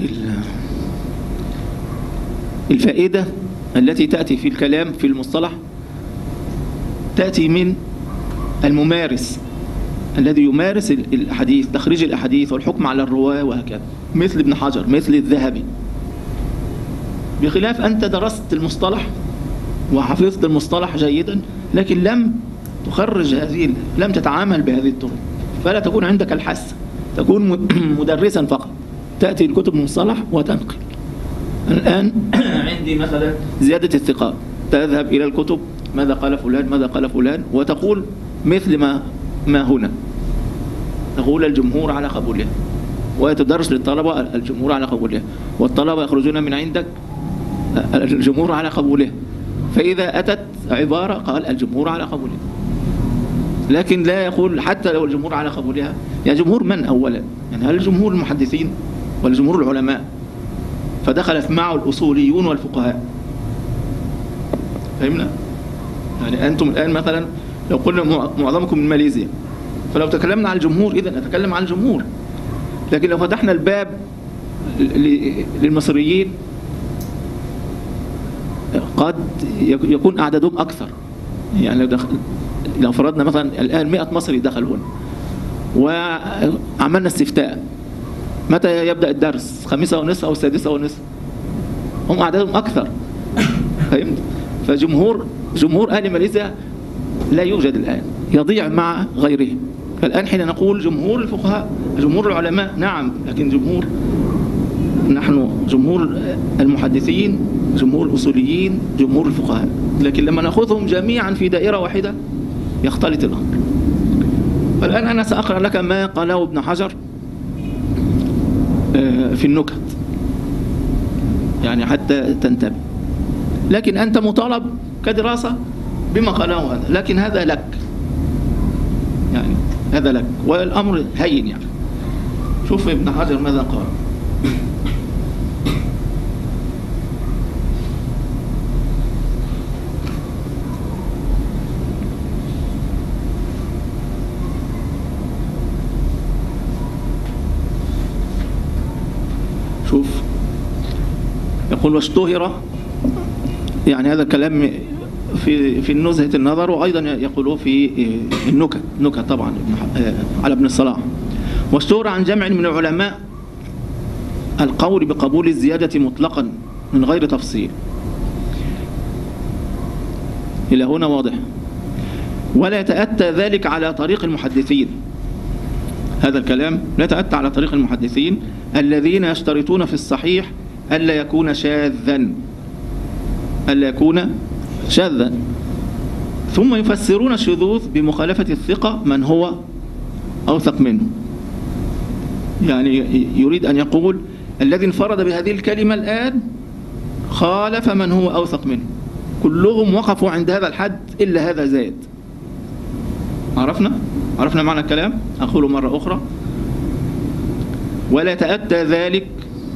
الفائدة التي تأتي في الكلام في المصطلح تأتي من الممارس الذي يمارس الحديث، تخريج الأحاديث والحكم على الرواة وهكذا، مثل ابن حجر، مثل الذهبي. بخلاف أنت درست المصطلح وحفظت المصطلح جيدا، لكن لم تخرج هذه، لم تتعامل بهذه الطرق، فلا تكون عندك الحاسة، تكون مدرسا فقط، تأتي الكتب المصطلح وتنقل. الآن عندي مثلا زيادة الثقات، تذهب إلى الكتب ماذا قال فلان ماذا قال فلان، وتقول مثل ما ما هنا، تقول الجمهور على قبولها، وتدرس للطلبة الجمهور على قبولها، والطلبة يخرجون من عندك الجمهور على قبولها. فإذا أتت عبارة قال الجمهور على قبولها، لكن لا يقول حتى لو الجمهور على قبولها. يعني جمهور من أولا؟ يعني هل جمهور المحدثين ولا جمهور العلماء؟ فدخلت معه الأصوليون والفقهاء. فهمنا؟ يعني أنتم الآن مثلا لو قلنا معظمكم من ماليزيا، فلو تكلمنا عن الجمهور إذن نتكلم عن الجمهور. لكن لو فتحنا الباب للمصريين قد يكون أعدادهم أكثر. يعني لو, دخل لو فرضنا مثلا الآن مئة مصري دخلوا هنا وعملنا استفتاء، متى يبدأ الدرس؟ خمسة ونصف أو السادسة ونصف؟ هم أعدادهم أكثر. فهمت؟ فجمهور جمهور أهل ماليزيا لا يوجد الآن، يضيع مع غيره. فالآن حين نقول جمهور الفقهاء جمهور العلماء، نعم، لكن جمهور نحن جمهور المحدثين، جمهور الأصوليين، جمهور الفقهاء. لكن لما نأخذهم جميعا في دائرة واحدة يختلط الأمر. فالآن أنا سأقرأ لك ما قاله ابن حجر في النكت يعني حتى تنتبه. لكن أنت مطالب كدراسة بما قاله هذا، لكن هذا لك، يعني هذا لك، والأمر هين. يعني شوف ابن حجر ماذا قال. شوف يقول واشتهر، يعني هذا كلام في في نزهة النظر، وأيضا يقولوه في النكت، نكت طبعا على ابن الصلاح. واشتهر عن جمع من العلماء القول بقبول الزيادة مطلقا من غير تفصيل. إلى هنا واضح. ولا يتأتى ذلك على طريق المحدثين، هذا الكلام لا يتأتى على طريق المحدثين الذين يشترطون في الصحيح ألا يكون شاذا، ألا يكون شاذا، ثم يفسرون الشذوذ بمخالفة الثقة من هو أوثق منه. يعني يريد أن يقول الذي انفرد بهذه الكلمة الآن خالف من هو أوثق منه، كلهم وقفوا عند هذا الحد إلا هذا زاد. عرفنا؟ عرفنا معنى الكلام؟ أقوله مرة أخرى. ولا يتأتى ذلك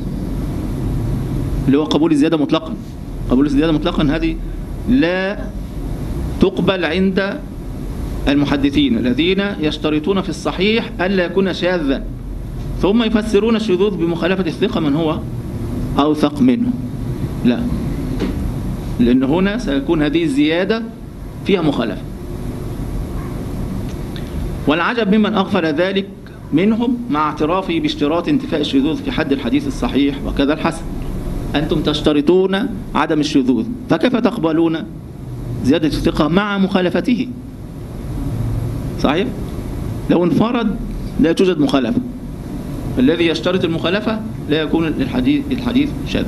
اللي هو قبول الزيادة مطلقا. قبول الزيادة مطلقا هذه لا تقبل عند المحدثين الذين يشترطون في الصحيح ألا يكون شاذا، ثم يفسرون الشذوذ بمخالفة الثقة من هو أوثق منه. لا، لأن هنا سيكون هذه الزيادة فيها مخالفة. والعجب ممن أغفل ذلك منهم مع اعترافي باشتراط انتفاء الشذوذ في حد الحديث الصحيح وكذا الحسن. أنتم تشترطون عدم الشذوذ، فكيف تقبلون زيادة الثقة مع مخالفته؟ صحيح؟ لو انفرد لا توجد مخالفة، الذي يشترط المخالفة لا يكون الحديث الحديث شاذ.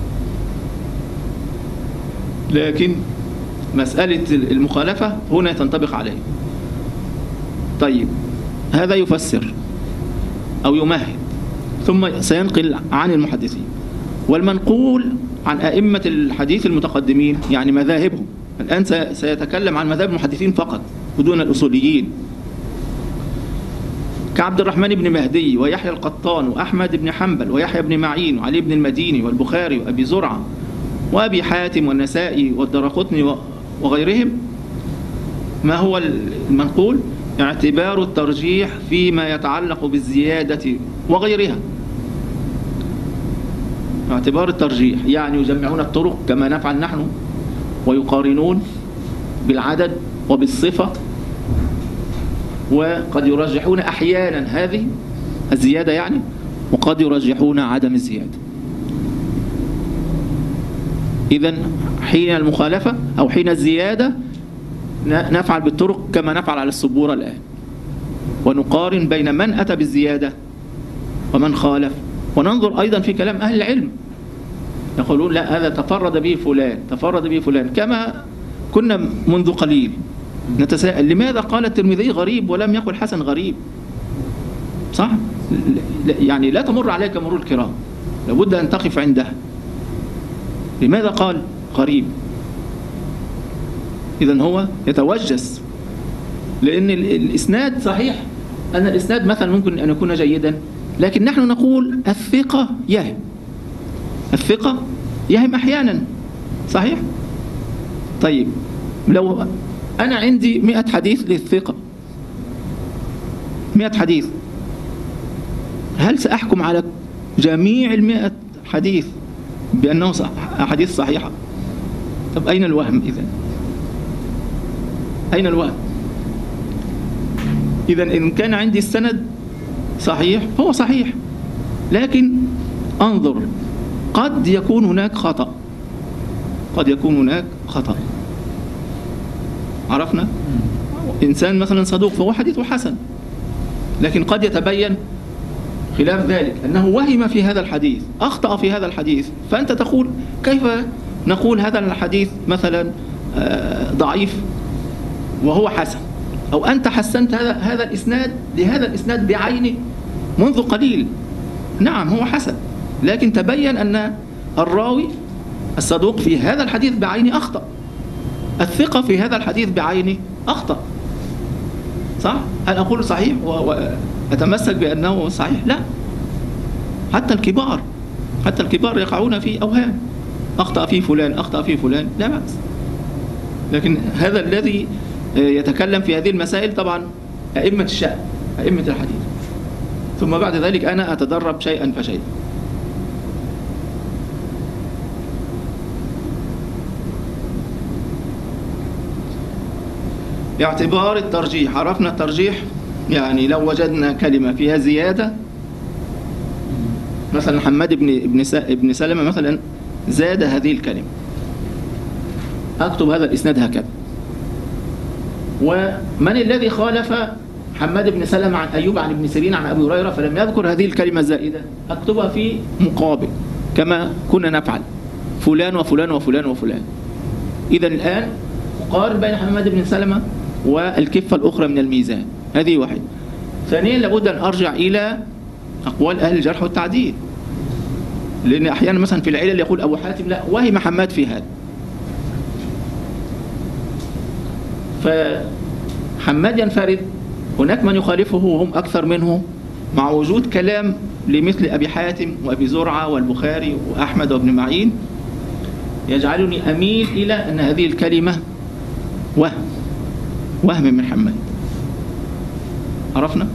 لكن مسألة المخالفة هنا تنطبق عليه. طيب هذا يفسر أو يمهد، ثم سينقل عن المحدثين. والمنقول عن أئمة الحديث المتقدمين يعني مذاهبهم، الآن سيتكلم عن مذاهب المحدثين فقط بدون الأصوليين، كعبد الرحمن بن مهدي ويحيى القطان وأحمد بن حنبل ويحيى بن معين وعلي بن المديني والبخاري وأبي زرعة وأبي حاتم والنسائي والدرقطني وغيرهم. ما هو المنقول؟ اعتبار الترجيح فيما يتعلق بالزيادة وغيرها. اعتبار الترجيح يعني يجمعون الطرق كما نفعل نحن، ويقارنون بالعدد وبالصفة، وقد يرجحون أحيانا هذه الزيادة يعني، وقد يرجحون عدم الزيادة. إذن حين المخالفة أو حين الزيادة نفعل بالطرق كما نفعل على السبورة الآن، ونقارن بين من أتى بالزيادة ومن خالف، وننظر أيضا في كلام أهل العلم، يقولون لا هذا تفرد به فلان تفرد به فلان. كما كنا منذ قليل نتساءل لماذا قال الترمذي غريب ولم يقل حسن غريب؟ صح؟ يعني لا تمر عليك مرور الكرام، لابد أن تقف عندها. لماذا قال غريب؟ إذن هو يتوجس، لأن الإسناد صحيح أن الإسناد مثلا ممكن أن يكون جيدا، لكن نحن نقول الثقة يهم، الثقة يهم أحيانا. صحيح؟ طيب لو أنا عندي مئة حديث للثقة، مئة حديث، هل سأحكم على جميع المئة حديث بأنه حديث صحيحة؟ طب أين الوهم إذن؟ أين الوهم؟ إذن إن كان عندي السند صحيح فهو صحيح، لكن أنظر قد يكون هناك خطأ، قد يكون هناك خطأ. عرفنا؟ إنسان مثلا صدوق فهو حديثه حسن، لكن قد يتبين خلاف ذلك أنه وهم في هذا الحديث، أخطأ في هذا الحديث، فأنت تقول كيف نقول هذا الحديث مثلا ضعيف وهو حسن؟ أو أنت حسنت هذا هذا الإسناد لهذا الإسناد بعينه منذ قليل، نعم هو حسن، لكن تبين أن الراوي الصدوق في هذا الحديث بعينه أخطأ، الثقة في هذا الحديث بعينه أخطأ. صح؟ هل أقول صحيح وأتمسك بأنه صحيح؟ لا، حتى الكبار حتى الكبار يقعون في أوهام، أخطأ فيه فلان أخطأ فيه فلان لا بأس. لكن هذا الذي يتكلم في هذه المسائل طبعا أئمة الشأن، أئمة الحديث، ثم بعد ذلك أنا أتدرب شيئا فشيئا. اعتبار الترجيح، عرفنا الترجيح يعني لو وجدنا كلمة فيها زيادة، مثلا حماد بن ابن سلمة مثلا زاد هذه الكلمة، أكتب هذا الإسناد هكذا. ومن الذي خالف حماد بن سلمة عن أيوب عن ابن سيرين عن أبي هريرة فلم يذكر هذه الكلمة الزائدة، أكتبها في مقابل كما كنا نفعل فلان وفلان وفلان وفلان. إذا الآن قارن بين حماد بن سلمة والكفة الأخرى من الميزان، هذه واحد. ثانيا لابد أن أرجع إلى أقوال أهل الجرح والتعديل، لأن أحيانا مثلا في العلل يقول أبو حاتم لا وهم حماد في هذا، فحماد ينفرد، هناك من يخالفه وهم أكثر منه، مع وجود كلام لمثل أبي حاتم وأبي زرعة والبخاري وأحمد وابن معين يجعلني أميل إلى أن هذه الكلمة وهم وهم من حماد. عرفنا؟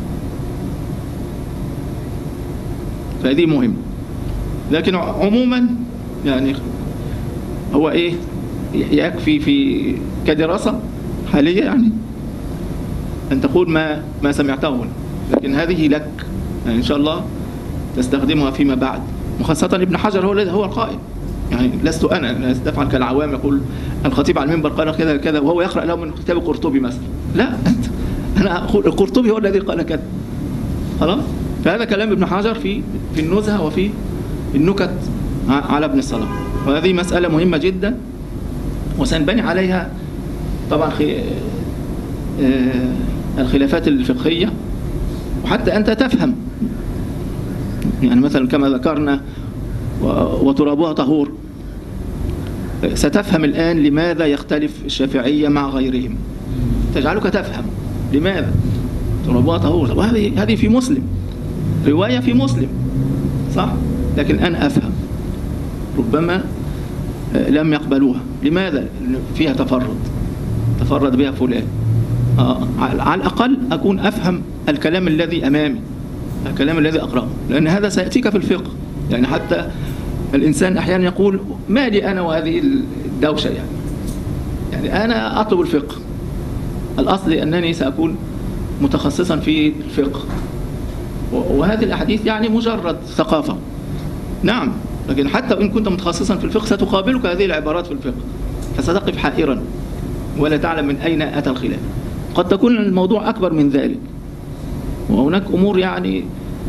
فهذه مهمة. لكن عموما يعني هو إيه يكفي في كدراسة حالية يعني أن تقول ما ما سمعته، لكن هذه لك يعني إن شاء الله تستخدمها فيما بعد، وخاصة ابن حجر هو الذي هو القائل، يعني لست أنا لست أفعل كالعوام يقول الخطيب على المنبر قال كذا كذا وهو يقرأ له من كتاب القرطبي مثلا، لا أنت أنا أقول القرطبي هو الذي قال كذا، خلاص. فهذا كلام ابن حجر في في النزهة وفي النكت على ابن الصلاح، وهذه مسألة مهمة جدا وسنبني عليها طبعا الخلافات الفقهية، وحتى أنت تفهم يعني مثلا كما ذكرنا وترابها طهور، ستفهم الآن لماذا يختلف الشافعية مع غيرهم، تجعلك تفهم لماذا ترابها طهور. وهذه هذه في مسلم، رواية في مسلم صح، لكن أنا أفهم ربما لم يقبلوها، لماذا؟ فيها تفرد تفرد بها فلان. آه على الأقل أكون أفهم الكلام الذي أمامي، الكلام الذي أقرأه، لأن هذا سيأتيك في الفقه. يعني حتى الإنسان أحيانا يقول ما لي أنا وهذه الدوشة، يعني يعني أنا أطلب الفقه، الأصل أنني سأكون متخصصا في الفقه، وهذه الأحاديث يعني مجرد ثقافة، نعم، لكن حتى وإن كنت متخصصا في الفقه ستقابلك هذه العبارات في الفقه، فستقف حائرا ولا تعلم من أين أتى الخلاف. قد تكون الموضوع أكبر من ذلك، وهناك أمور يعني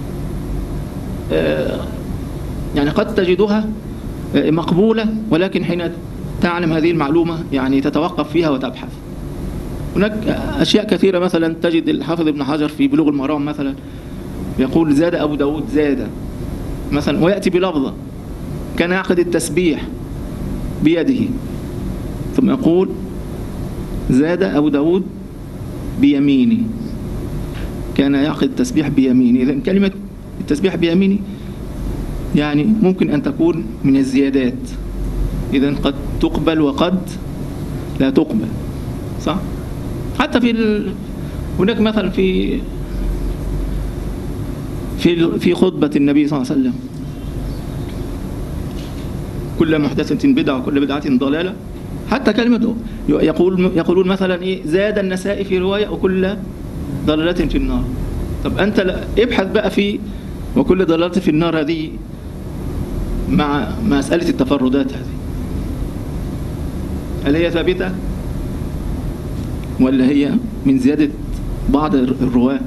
آه يعني قد تجدها آه مقبولة، ولكن حين تعلم هذه المعلومة يعني تتوقف فيها وتبحث. هناك أشياء كثيرة، مثلا تجد الحافظ ابن حجر في بلوغ المرام مثلا يقول زاد أبو داود زاد مثلا، ويأتي بلفظة كان يعقد التسبيح بيده، ثم يقول زاد أبو داود بيميني، كان يعقد التسبيح بيميني. إذن كلمة التسبيح بيميني يعني ممكن أن تكون من الزيادات، إذن قد تقبل وقد لا تقبل، صح؟ حتى في ال... هناك مثلا في في في خطبة النبي صلى الله عليه وسلم كل محدثة بدعة وكل بدعة ضلالة، حتى كلمة يقول يقولون مثلا إيه زاد النسائي في رواية وكل ضلالة في النار. طب أنت لا ابحث بقى في وكل ضلالة في النار هذه مع مسألة التفردات هذه، هل هي ثابتة ولا هي من زيادة بعض الرواة؟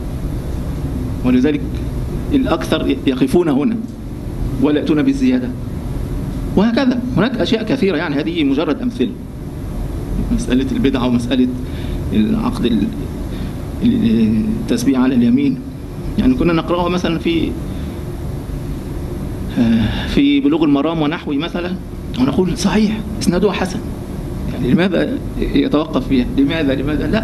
ولذلك الأكثر يقفون هنا ولا يأتون بالزيادة، وهكذا هناك أشياء كثيرة. يعني هذه مجرد أمثلة، مسألة البدعة ومسألة العقد التسبيح على اليمين، يعني كنا نقرأها مثلا في في بلوغ المرام ونحوي مثلا، ونقول صحيح اسنادها حسن، يعني لماذا يتوقف فيها؟ لماذا لماذا لا،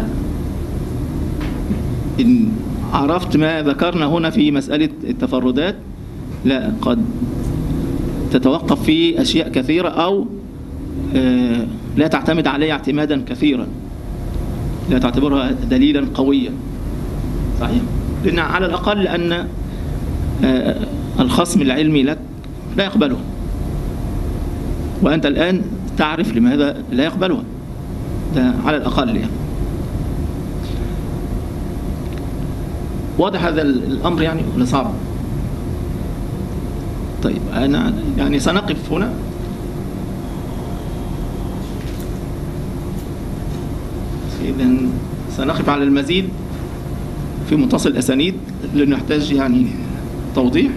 إن عرفت ما ذكرنا هنا في مسألة التفردات لا، قد تتوقف في أشياء كثيرة أو لا تعتمد عليها اعتمادا كثيرا، لا تعتبرها دليلا قويا، صحيح، لأن على الأقل لأن الخصم العلمي لك لا يقبله، وأنت الآن تعرف لماذا لا يقبلها، ده على الأقل يعني. واضح هذا الأمر يعني ولا صعب؟ طيب أنا يعني سنقف هنا، إذن سنقف على المزيد في متصل الأسانيد لنحتاج يعني توضيح،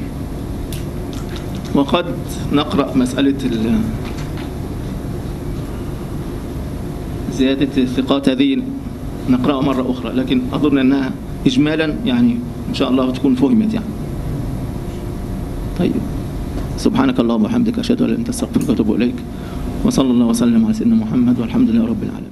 وقد نقرأ مسألة زيادة الثقات هذه نقرأها مرة أخرى، لكن أظن أنها إجمالا يعني إن شاء الله تكون فهمت يعني. طيب سبحانك اللهم وبحمدك أشهد أن لا إله إلا أنت أستغفرك وأتوب إليك، وصلى الله وسلم على سيدنا محمد والحمد لله رب العالمين.